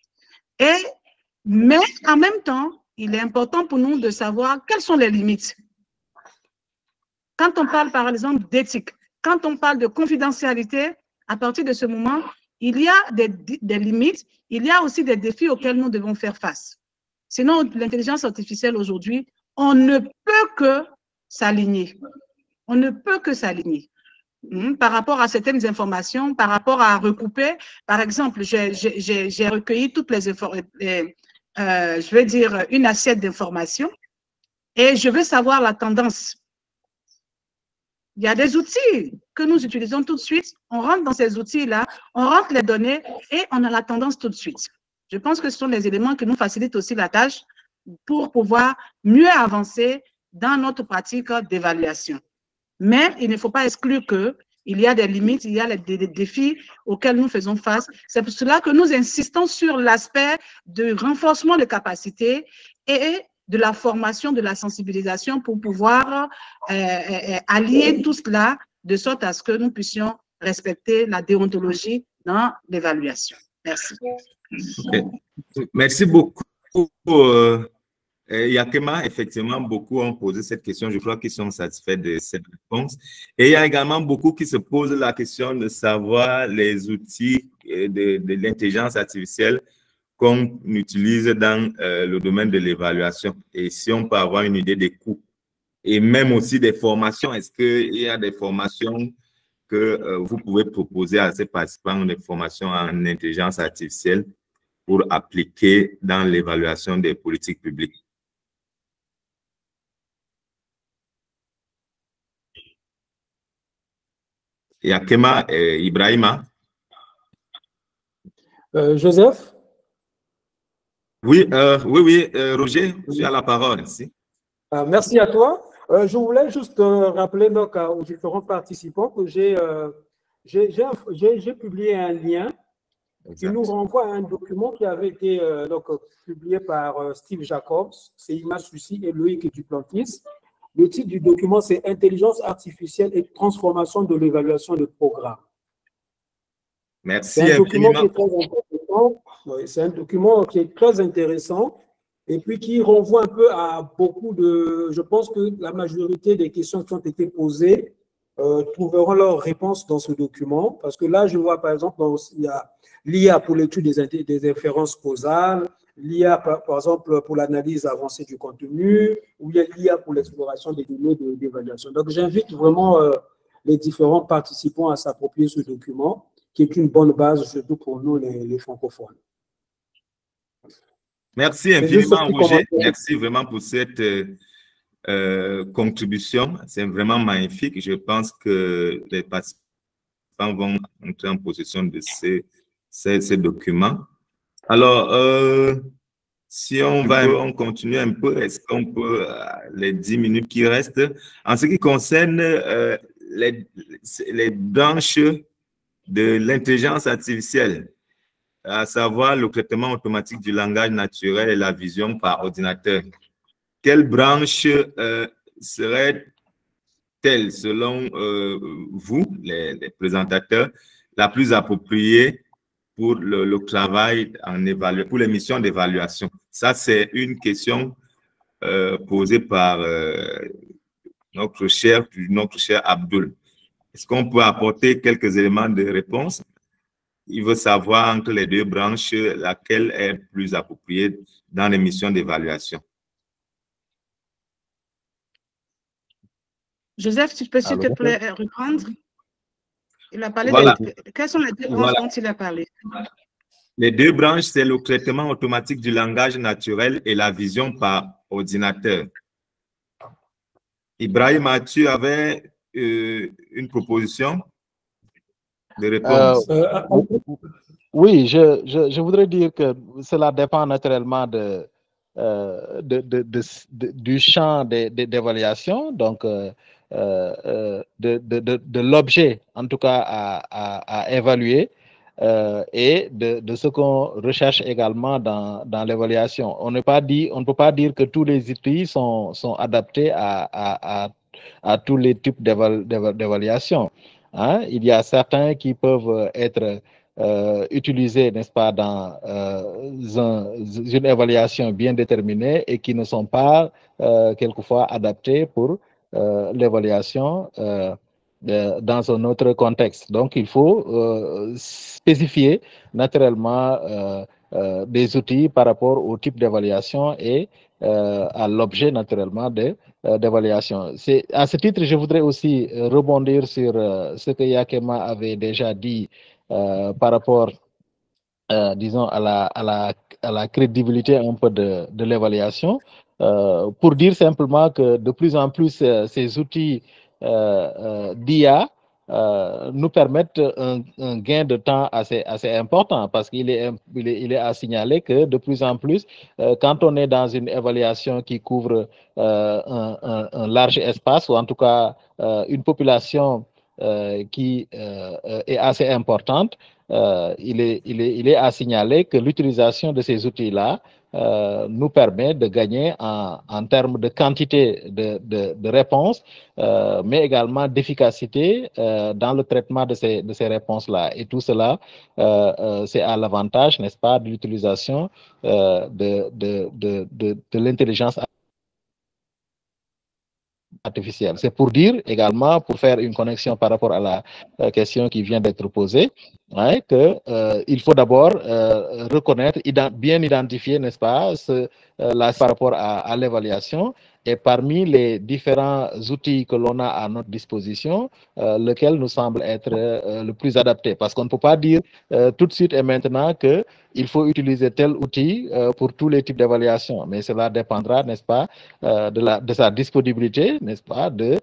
[SPEAKER 3] Mais en même temps, il est important pour nous de savoir quelles sont les limites. Quand on parle, par exemple, d'éthique, quand on parle de confidentialité, à partir de ce moment, il y a des limites, il y a aussi des défis auxquels nous devons faire face. Sinon, l'intelligence artificielle aujourd'hui, on ne peut que s'aligner. On ne peut que s'aligner par rapport à certaines informations, par rapport à recouper. Par exemple, j'ai recueilli toutes les informations, je vais dire une assiette d'informations, et je veux savoir la tendance. Il y a des outils que nous utilisons tout de suite. On rentre dans ces outils-là, on rentre les données et on a la tendance tout de suite. Je pense que ce sont des éléments qui nous facilitent aussi la tâche pour pouvoir mieux avancer dans notre pratique d'évaluation. Mais il ne faut pas exclure qu'il y a des limites, il y a des défis auxquels nous faisons face. C'est pour cela que nous insistons sur l'aspect de renforcement de capacités et de la formation, de la sensibilisation pour pouvoir allier tout cela de sorte à ce que nous puissions respecter la déontologie dans l'évaluation. Merci.
[SPEAKER 4] Okay. Merci beaucoup. Yakema, effectivement, beaucoup ont posé cette question. Je crois qu'ils sont satisfaits de cette réponse. Et il y a également beaucoup qui se posent la question de savoir les outils de l'intelligence artificielle qu'on utilise dans le domaine de l'évaluation. Et si on peut avoir une idée des coûts. Et même aussi des formations. Est-ce qu'il y a des formations que vous pouvez proposer à ces participants, des formations en intelligence artificielle pour appliquer dans l'évaluation des politiques publiques? Yakema et Ibrahima.
[SPEAKER 1] Joseph?
[SPEAKER 4] Oui, Roger, tu as la parole. Merci.
[SPEAKER 1] Merci à toi. Je voulais juste rappeler donc aux différents participants que j'ai publié un lien qui nous renvoie à un document qui avait été publié par Steve Jacobs, Seima Sussi et Loïc Duplantis. Le titre du document, c'est « Intelligence artificielle et transformation de l'évaluation de programme ».
[SPEAKER 4] Merci
[SPEAKER 1] C'est un document qui
[SPEAKER 4] infiniment.
[SPEAKER 1] est très intéressant. Oui, c'est un document qui est très intéressant et puis qui renvoie un peu à beaucoup de... Je pense que la majorité des questions qui ont été posées trouveront leur réponse dans ce document. Parce que là, je vois par exemple, il y a l'IA pour l'étude des inférences causales, l'IA par exemple pour l'analyse avancée du contenu, ou il y a l'IA pour l'exploration des données d'évaluation. Donc, j'invite vraiment les différents participants à s'approprier ce document, qui est une bonne base, surtout pour nous, les francophones.
[SPEAKER 4] Merci infiniment, Roger. Merci vraiment pour cette contribution. C'est vraiment magnifique. Je pense que les participants vont entrer en possession de ces documents. Alors, si on continue un peu, est-ce qu'on peut, les 10 minutes qui restent, en ce qui concerne les branches de l'intelligence artificielle, à savoir le traitement automatique du langage naturel et la vision par ordinateur. Quelle branche serait-elle, selon vous, les présentateurs, la plus appropriée pour le travail pour les missions d'évaluation? Ça, c'est une question posée par notre cher Abdul. Est-ce qu'on peut apporter quelques éléments de réponse? Il veut savoir entre les deux branches laquelle est plus appropriée dans les missions d'évaluation.
[SPEAKER 3] Joseph, tu peux s'il te plaît reprendre? Il a parlé
[SPEAKER 4] voilà.
[SPEAKER 3] Quelles sont les deux branches dont il a parlé?
[SPEAKER 4] Les deux branches, c'est le traitement automatique du langage naturel et la vision par ordinateur. Ibrahim, tu avais une proposition de réponse?
[SPEAKER 2] Oui, je voudrais dire que cela dépend naturellement du champ d'évaluation, donc de l'objet, en tout cas, à évaluer, et de ce qu'on recherche également dans l'évaluation. On ne peut pas dire que tous les outils sont adaptés à tous les types d'évaluation. Hein? Il y a certains qui peuvent être utilisés, n'est-ce pas, dans une évaluation bien déterminée et qui ne sont pas quelquefois adaptés pour l'évaluation dans un autre contexte. Donc, il faut spécifier naturellement des outils par rapport au type d'évaluation et à l'objet naturellement d'évaluation. À ce titre, je voudrais aussi rebondir sur ce que Yakema avait déjà dit par rapport, disons, à la crédibilité un peu de l'évaluation, pour dire simplement que de plus en plus, ces outils d'IA nous permettent un gain de temps assez important, parce qu'il est à signaler que de plus en plus, quand on est dans une évaluation qui couvre un large espace, ou en tout cas une population qui est assez importante, il est à signaler que l'utilisation de ces outils-là nous permet de gagner en termes de quantité de réponses, mais également d'efficacité dans le traitement de ces réponses-là. Et tout cela, c'est à l'avantage, n'est-ce pas, de l'utilisation de l'intelligence artificielle. C'est pour dire également, pour faire une connexion par rapport à la question qui vient d'être posée, hein, qu'il faut d'abord reconnaître, bien identifier, n'est-ce pas, là, par rapport à l'évaluation, et parmi les différents outils que l'on a à notre disposition, lequel nous semble être le plus adapté. Parce qu'on ne peut pas dire tout de suite et maintenant qu'il faut utiliser tel outil pour tous les types d'évaluation, mais cela dépendra, n'est-ce pas, de sa disponibilité, n'est-ce pas, de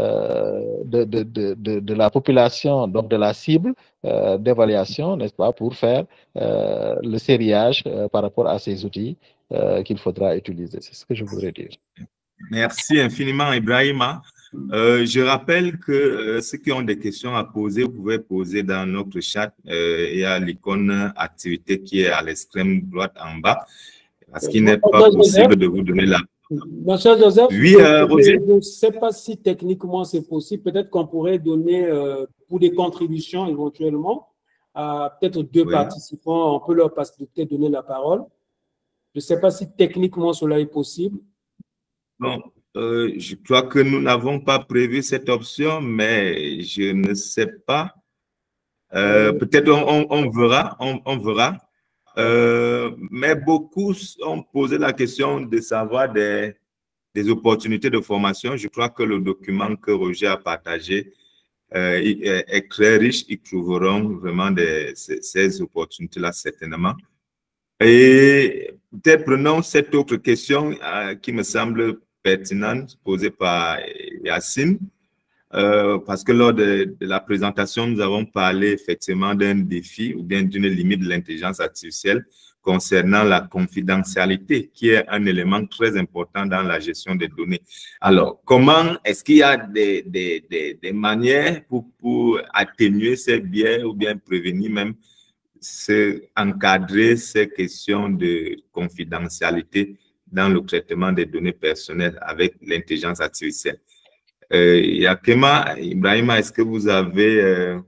[SPEAKER 2] la population, donc de la cible d'évaluation, n'est-ce pas, pour faire le sériage par rapport à ces outils qu'il faudra utiliser. C'est ce que je voudrais dire.
[SPEAKER 4] Merci infiniment, Ibrahima. Je rappelle que ceux qui ont des questions à poser, vous pouvez poser dans notre chat. Il y a l'icône activité qui est à l'extrême droite en bas, parce qu'il n'est pas possible de vous donner la...
[SPEAKER 1] Mon cher Joseph,
[SPEAKER 4] oui, Roger.
[SPEAKER 1] Je ne sais pas si techniquement c'est possible. Peut-être qu'on pourrait donner pour des contributions éventuellement à peut-être deux participants. On peut leur peut-être donner la parole. Je ne sais pas si techniquement cela est possible.
[SPEAKER 4] Bon, je crois que nous n'avons pas prévu cette option, mais je ne sais pas. Peut-être on verra, on verra. Mais beaucoup ont posé la question de savoir des opportunités de formation. Je crois que le document que Roger a partagé est très riche. Ils trouveront vraiment ces opportunités-là, certainement. Et peut-être prenons cette autre question qui me semble pertinente, posée par Yacine. Parce que lors de la présentation, nous avons parlé effectivement d'un défi ou bien d'une limite de l'intelligence artificielle concernant la confidentialité, qui est un élément très important dans la gestion des données. Alors, comment est-ce qu'il y a des manières pour atténuer ces biais ou bien prévenir même, encadrer ces questions de confidentialité dans le traitement des données personnelles avec l'intelligence artificielle? Yakema, Ibrahima, est-ce que vous avez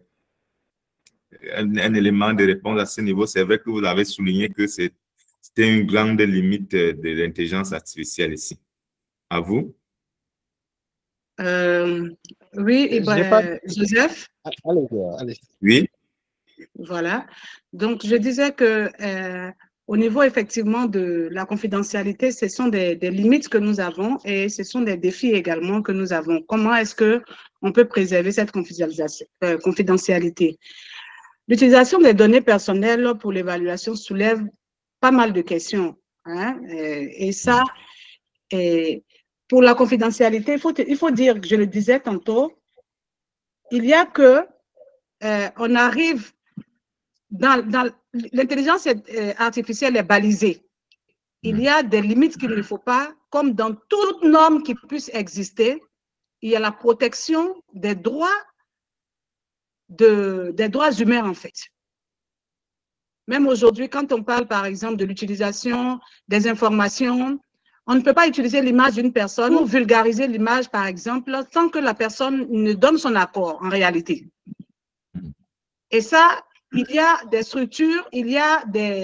[SPEAKER 4] un élément de réponse à ce niveau? C'est vrai que vous avez souligné que c'était une grande limite de l'intelligence artificielle ici. À vous?
[SPEAKER 3] Oui, Joseph?
[SPEAKER 2] Allez.
[SPEAKER 4] Oui.
[SPEAKER 3] Voilà. Donc, je disais que au niveau effectivement de la confidentialité, ce sont des limites que nous avons et ce sont des défis également que nous avons. Comment est-ce qu'on peut préserver cette confidentialité? L'utilisation des données personnelles pour l'évaluation soulève pas mal de questions. Hein? Et ça, pour la confidentialité, il faut dire, je le disais tantôt, il y a que on arrive dans l'intelligence artificielle est balisée. Il y a des limites qu'il ne faut pas, comme dans toute norme qui puisse exister, il y a la protection des droits humains, en fait. Même aujourd'hui, quand on parle, par exemple, de l'utilisation des informations, on ne peut pas utiliser l'image d'une personne ou vulgariser l'image, par exemple, sans que la personne ne donne son accord, en réalité. Et ça, il y a des structures, il y a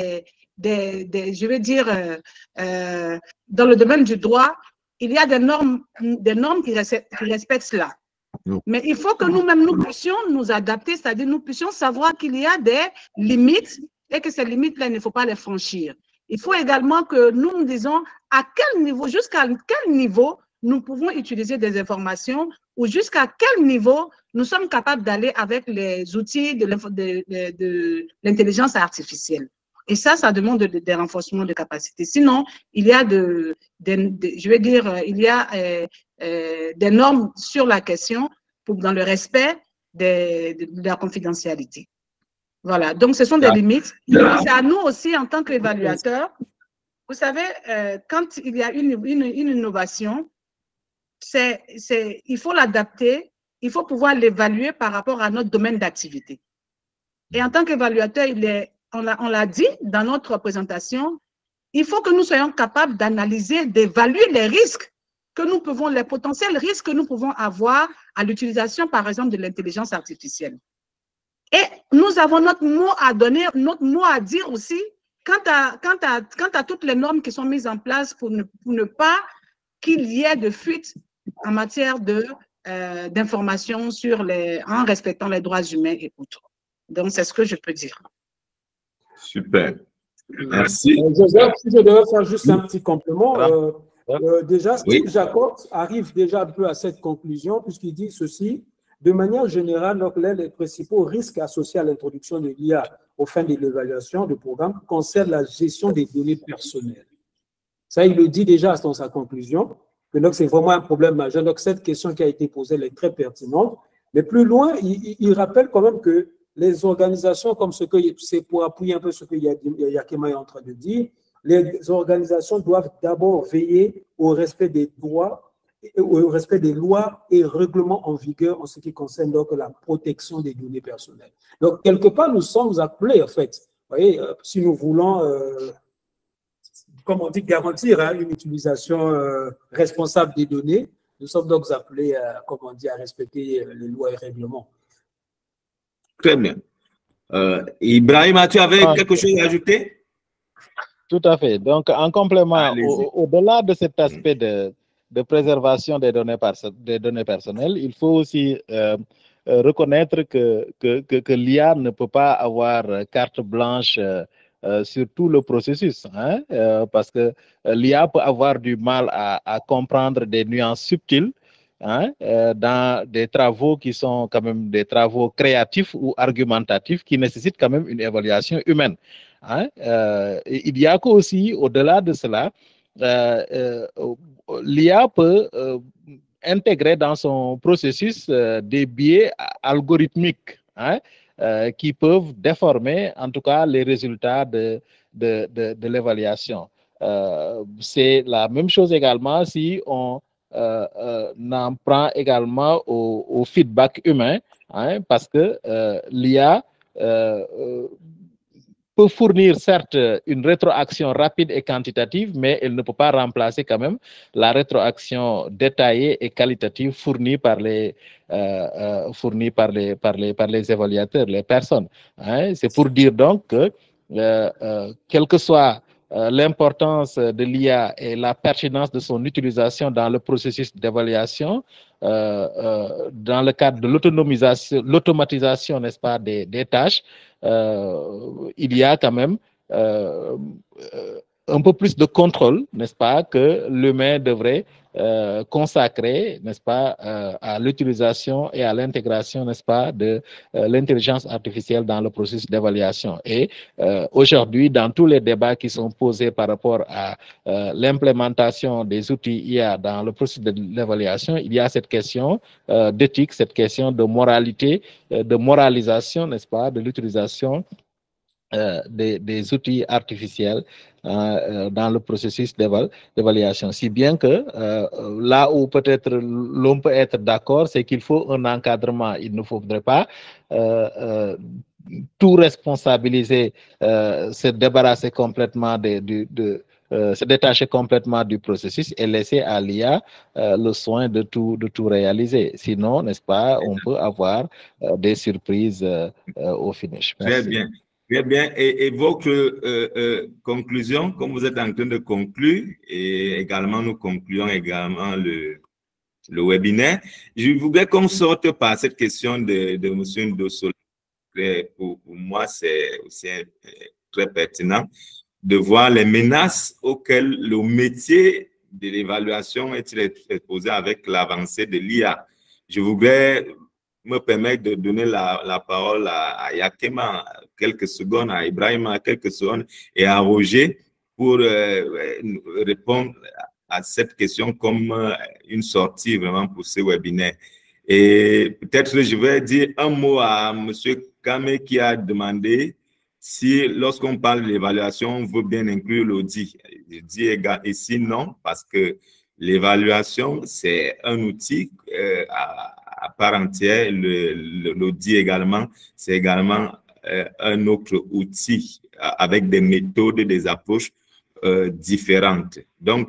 [SPEAKER 3] je vais dire, dans le domaine du droit, il y a des normes qui respectent cela. Mais il faut que nous-mêmes, nous puissions nous adapter, c'est-à-dire nous puissions savoir qu'il y a des limites et que ces limites-là, il ne faut pas les franchir. Il faut également que nous disons à quel niveau, jusqu'à quel niveau nous pouvons utiliser des informations ou jusqu'à quel niveau nous sommes capables d'aller avec les outils de l'intelligence artificielle. Et ça demande des renforcements de capacités. Sinon, il y a je vais dire, il y a des normes sur la question dans le respect de la confidentialité. Voilà, donc ce sont des limites. C'est à nous aussi, en tant qu'évaluateurs, vous savez, quand il y a une innovation, il faut l'adapter, il faut pouvoir l'évaluer par rapport à notre domaine d'activité. Et en tant qu'évaluateur, on l'a dit dans notre présentation, il faut que nous soyons capables d'analyser, d'évaluer les risques que nous pouvons, les potentiels risques que nous pouvons avoir à l'utilisation, par exemple, de l'intelligence artificielle. Et nous avons notre mot à donner, notre mot à dire aussi quant à toutes les normes qui sont mises en place pour ne pas qu'il y ait de fuite en matière d'information en respectant les droits humains et autres. Donc, c'est ce que je peux dire.
[SPEAKER 4] Super. Merci.
[SPEAKER 1] Joseph, si je devais faire juste un petit complément, déjà, Steve Jacobs arrive déjà un peu à cette conclusion puisqu'il dit ceci. De manière générale, donc, les principaux risques associés à l'introduction de l'IA aux fins de l'évaluation de programme concernent la gestion des données personnelles. Ça, il le dit déjà dans sa conclusion, que donc c'est vraiment un problème majeur. Donc, cette question qui a été posée, elle est très pertinente. Mais plus loin, il rappelle quand même que les organisations, comme c'est pour appuyer un peu ce que Yakema est en train de dire, les organisations doivent d'abord veiller au respect des droits, au respect des lois et règlements en vigueur en ce qui concerne donc la protection des données personnelles. Donc, quelque part, nous sommes appelés, en fait, vous voyez, si nous voulons, comme on dit, garantir une utilisation responsable des données, nous sommes donc appelés, comme on dit, à respecter les lois et règlements.
[SPEAKER 4] Très bien. Ibrahim, tu avais quelque chose à ajouter?
[SPEAKER 2] Tout à fait. Donc, en complément, au-delà de cet aspect de préservation des données personnelles, il faut aussi reconnaître que l'IA ne peut pas avoir carte blanche sur tout le processus, hein, parce que l'IA peut avoir du mal à comprendre des nuances subtiles, hein, dans des travaux qui sont quand même des travaux créatifs ou argumentatifs qui nécessitent quand même une évaluation humaine. Hein. Il y a aussi, au-delà de cela, l'IA peut intégrer dans son processus des biais algorithmiques, hein, qui peuvent déformer en tout cas les résultats de l'évaluation. C'est la même chose également si on en prend également au feedback humain, hein, parce que l'IA peut fournir certes une rétroaction rapide et quantitative, mais elle ne peut pas remplacer quand même la rétroaction détaillée et qualitative fournie par les évaluateurs, les personnes. Hein. C'est pour dire donc que quelle que soit l'importance de l'IA et la pertinence de son utilisation dans le processus d'évaluation, dans le cadre de l'automatisation, n'est-ce pas, des tâches, il y a quand même un peu plus de contrôle, n'est-ce pas, que l'humain devrait consacrer, n'est-ce pas, à l'utilisation et à l'intégration, n'est-ce pas, de l'intelligence artificielle dans le processus d'évaluation. Et aujourd'hui, dans tous les débats qui sont posés par rapport à l'implémentation des outils IA dans le processus de l'évaluation, il y a cette question d'éthique, cette question de moralité, de moralisation, n'est-ce pas, de l'utilisation des outils artificiels dans le processus d'évaluation. Si bien que là où peut-être l'on peut être d'accord, c'est qu'il faut un encadrement. Il ne faudrait pas tout responsabiliser, se débarrasser complètement se détacher complètement du processus et laisser à l'IA le soin de tout réaliser. Sinon, n'est-ce pas, on peut avoir des surprises au finish. Merci.
[SPEAKER 4] Très bien. Très bien. Et votre conclusion, comme vous êtes en train de conclure, et également nous concluons également le webinaire, je voudrais qu'on sorte par cette question de M. Ndossolo. Pour moi, c'est aussi très pertinent de voir les menaces auxquelles le métier de l'évaluation est exposé avec l'avancée de l'IA. Je voudrais me permettre de donner la parole à Yakema quelques secondes, à Ibrahim quelques secondes et à Roger pour répondre à cette question comme une sortie vraiment pour ce webinaire. Et peut-être je vais dire un mot à M. Kame qui a demandé si lorsqu'on parle de l'évaluation, on veut bien inclure l'audit. Je dis ici non, parce que l'évaluation, c'est un outil à part entière. L'audit également, c'est également un autre outil avec des méthodes, des approches différentes. Donc,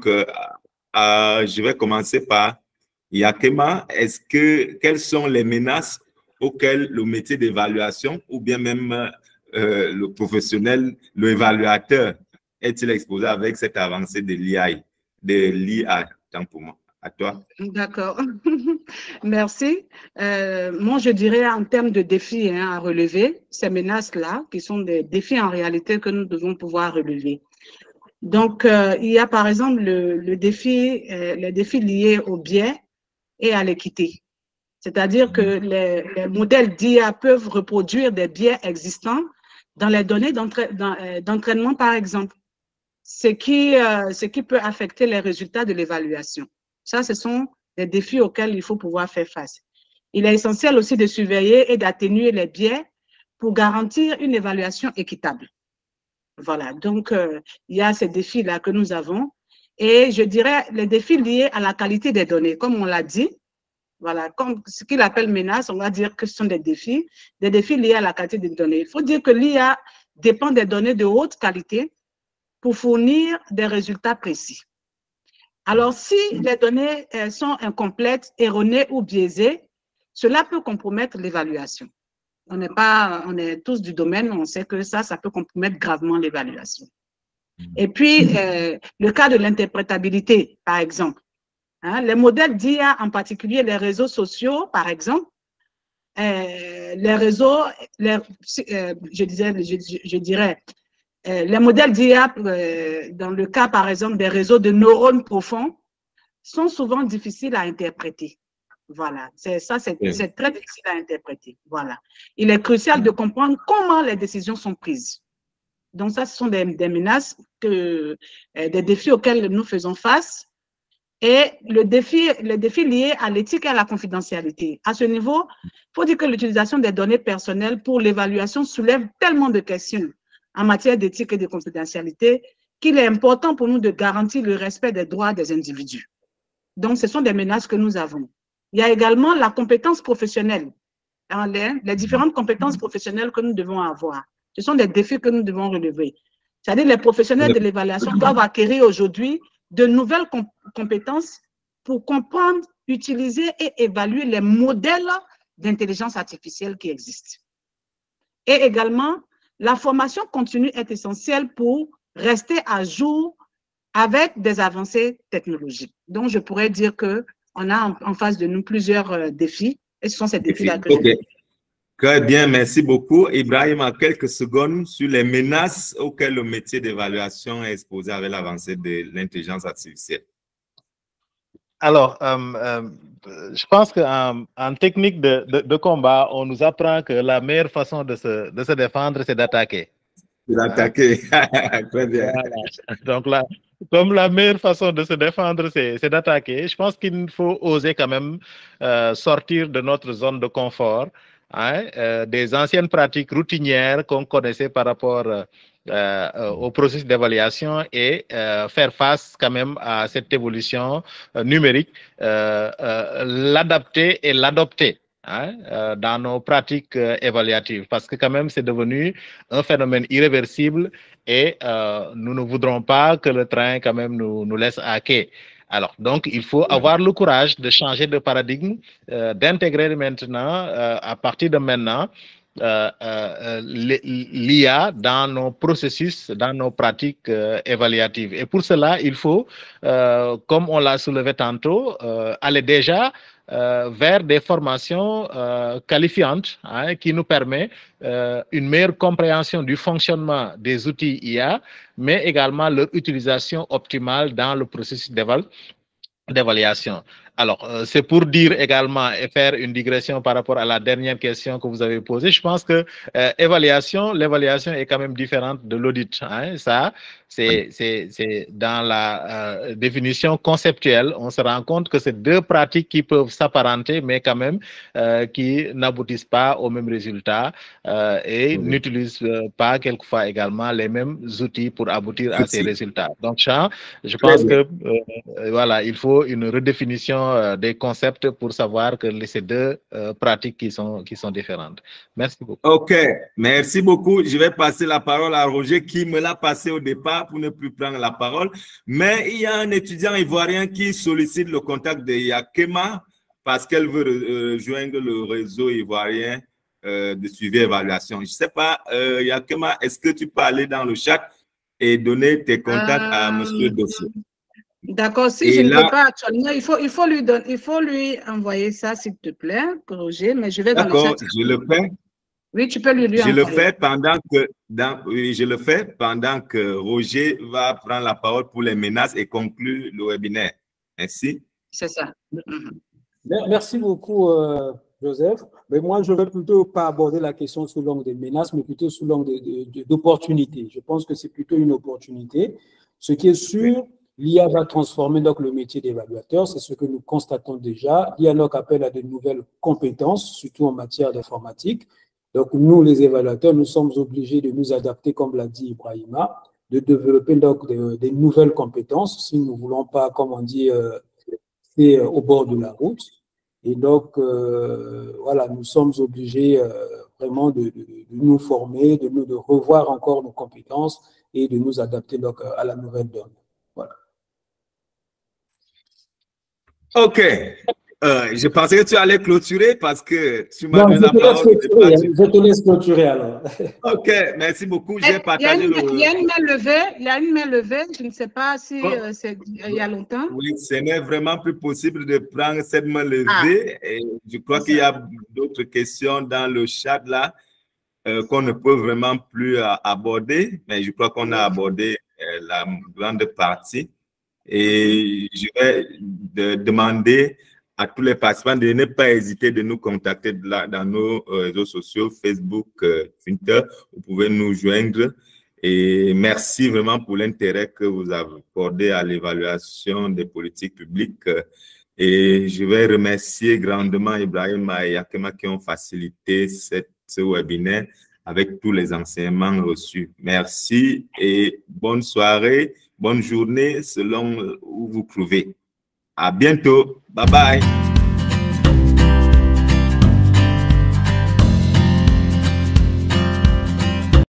[SPEAKER 4] je vais commencer par Yakema. Quelles sont les menaces auxquelles le métier d'évaluation ou bien même le professionnel, l'évaluateur, est-il exposé avec cette avancée de l'IA, tant pour moi? À toi.
[SPEAKER 3] D'accord. Merci. Moi, je dirais en termes de défis à relever, ces menaces-là, qui sont des défis en réalité que nous devons pouvoir relever. Donc, il y a par exemple les défis liés au biais et à l'équité. C'est-à-dire que les modèles d'IA peuvent reproduire des biais existants dans les données d'entraînement, par exemple, ce qui peut affecter les résultats de l'évaluation. Ça, ce sont des défis auxquels il faut pouvoir faire face. Il est essentiel aussi de surveiller et d'atténuer les biais pour garantir une évaluation équitable. Voilà, donc il y a ces défis-là que nous avons. Et je dirais les défis liés à la qualité des données, comme on l'a dit. Voilà, comme ce qu'il appelle menace, on va dire que ce sont des défis liés à la qualité des données. Il faut dire que l'IA dépend des données de haute qualité pour fournir des résultats précis. Alors, si les données sont incomplètes, erronées ou biaisées, cela peut compromettre l'évaluation. on est tous du domaine, on sait que ça peut compromettre gravement l'évaluation. Et puis, le cas de l'interprétabilité, par exemple. Hein, les modèles d'IA, en particulier les réseaux sociaux, par exemple, les réseaux, je dirais, les modèles d'IA, dans le cas, par exemple, des réseaux de neurones profonds, sont souvent difficiles à interpréter. Voilà, c'est très difficile à interpréter. Voilà. Il est crucial de comprendre comment les décisions sont prises. Donc, ça, ce sont des menaces, des défis auxquels nous faisons face. Et le défi lié à l'éthique et à la confidentialité. À ce niveau, il faut dire que l'utilisation des données personnelles pour l'évaluation soulève tellement de questions en matière d'éthique et de confidentialité qu'il est important pour nous de garantir le respect des droits des individus. Donc, ce sont des menaces que nous avons. Il y a également la compétence professionnelle, les différentes compétences professionnelles que nous devons avoir. Ce sont des défis que nous devons relever. C'est-à-dire les professionnels de l'évaluation doivent acquérir aujourd'hui de nouvelles compétences pour comprendre, utiliser et évaluer les modèles d'intelligence artificielle qui existent. Et également, la formation continue est essentielle pour rester à jour avec des avancées technologiques. Donc, je pourrais dire qu'on a en face de nous plusieurs défis, et ce sont ces défis-là que je...
[SPEAKER 4] Très bien, merci beaucoup. Ibrahim, en quelques secondes, sur les menaces auxquelles le métier d'évaluation est exposé avec l'avancée de l'intelligence artificielle.
[SPEAKER 2] Alors, je pense qu'en technique de combat, on nous apprend que la meilleure façon de se défendre, c'est d'attaquer.
[SPEAKER 4] D'attaquer, très bien.
[SPEAKER 2] Voilà. Donc là, comme la meilleure façon de se défendre, c'est d'attaquer, je pense qu'il faut oser quand même sortir de notre zone de confort, hein, des anciennes pratiques routinières qu'on connaissait par rapport au processus d'évaluation et faire face quand même à cette évolution numérique, l'adapter et l'adopter. Hein, dans nos pratiques évaluatives, parce que quand même c'est devenu un phénomène irréversible et nous ne voudrons pas que le train quand même nous laisse à quai. Alors, donc, il faut avoir le courage de changer de paradigme, d'intégrer maintenant, à partir de maintenant, l'IA dans nos processus, dans nos pratiques évaluatives. Et pour cela, il faut, comme on l'a soulevé tantôt, aller déjà vers des formations qualifiantes, hein, qui nous permettent une meilleure compréhension du fonctionnement des outils IA, mais également leur utilisation optimale dans le processus d'évaluation. Alors, c'est pour dire également et faire une digression par rapport à la dernière question que vous avez posée. Je pense que l'évaluation est quand même différente de l'audit. Hein. Ça, c'est dans la définition conceptuelle. On se rend compte que c'est deux pratiques qui peuvent s'apparenter, mais quand même qui n'aboutissent pas au même résultat et n'utilisent pas quelquefois également les mêmes outils pour aboutir à ces résultats. Donc, je pense que voilà, il faut une redéfinition des concepts pour savoir que ces deux pratiques qui sont différentes. Merci beaucoup.
[SPEAKER 4] OK, merci beaucoup. Je vais passer la parole à Roger qui me l'a passé au départ pour ne plus prendre la parole. Mais il y a un étudiant ivoirien qui sollicite le contact de Yakema parce qu'elle veut rejoindre le réseau ivoirien de suivi et évaluation. Je ne sais pas, Yakema, est-ce que tu peux aller dans le chat et donner tes contacts à M. Dosso?
[SPEAKER 3] D'accord, si je ne peux pas actuellement, il faut lui envoyer ça, s'il te plaît, Roger, mais je vais dans le chat.
[SPEAKER 4] D'accord, je le fais.
[SPEAKER 3] Oui, tu peux lui envoyer.
[SPEAKER 4] Je le fais pendant que Roger va prendre la parole pour les menaces et conclure le webinaire. Merci.
[SPEAKER 3] C'est ça.
[SPEAKER 1] Merci beaucoup, Joseph. Mais moi, je ne vais plutôt pas aborder la question sous l'angle des menaces, mais plutôt sous l'angle d'opportunités. Je pense que c'est plutôt une opportunité. Ce qui est sûr, l'IA va transformer donc le métier d'évaluateur, c'est ce que nous constatons déjà. L'IA donc appelle à de nouvelles compétences, surtout en matière d'informatique. Donc nous, les évaluateurs, nous sommes obligés de nous adapter, comme l'a dit Ibrahima, de développer donc des nouvelles compétences si nous ne voulons pas, comme on dit, c'est au bord de la route. Et donc, voilà, nous sommes obligés vraiment de nous former, de revoir encore nos compétences et de nous adapter donc à la nouvelle donne. Voilà.
[SPEAKER 4] OK. Je pensais que tu allais clôturer parce que tu m'as
[SPEAKER 1] Non,
[SPEAKER 4] donné la parole.
[SPEAKER 1] Je te laisse clôturer alors.
[SPEAKER 4] Ok, merci beaucoup. J'ai partagé
[SPEAKER 3] Il y a une main levée, je ne sais pas si
[SPEAKER 4] Oh.
[SPEAKER 3] c'est il y a longtemps.
[SPEAKER 4] Oui, ce n'est vraiment plus possible de prendre cette main levée. Et je crois qu'il y a d'autres questions dans le chat là qu'on ne peut vraiment plus aborder, mais je crois qu'on a abordé la grande partie. Et je vais demander à tous les participants de ne pas hésiter de nous contacter dans nos réseaux sociaux, Facebook, Twitter. Vous pouvez nous joindre. Et merci vraiment pour l'intérêt que vous avez accordé à l'évaluation des politiques publiques. Et je vais remercier grandement Ibrahim et Yakema qui ont facilité ce webinaire avec tous les enseignements reçus. Merci et bonne soirée, bonne journée selon où vous trouvez. À bientôt. Bye bye.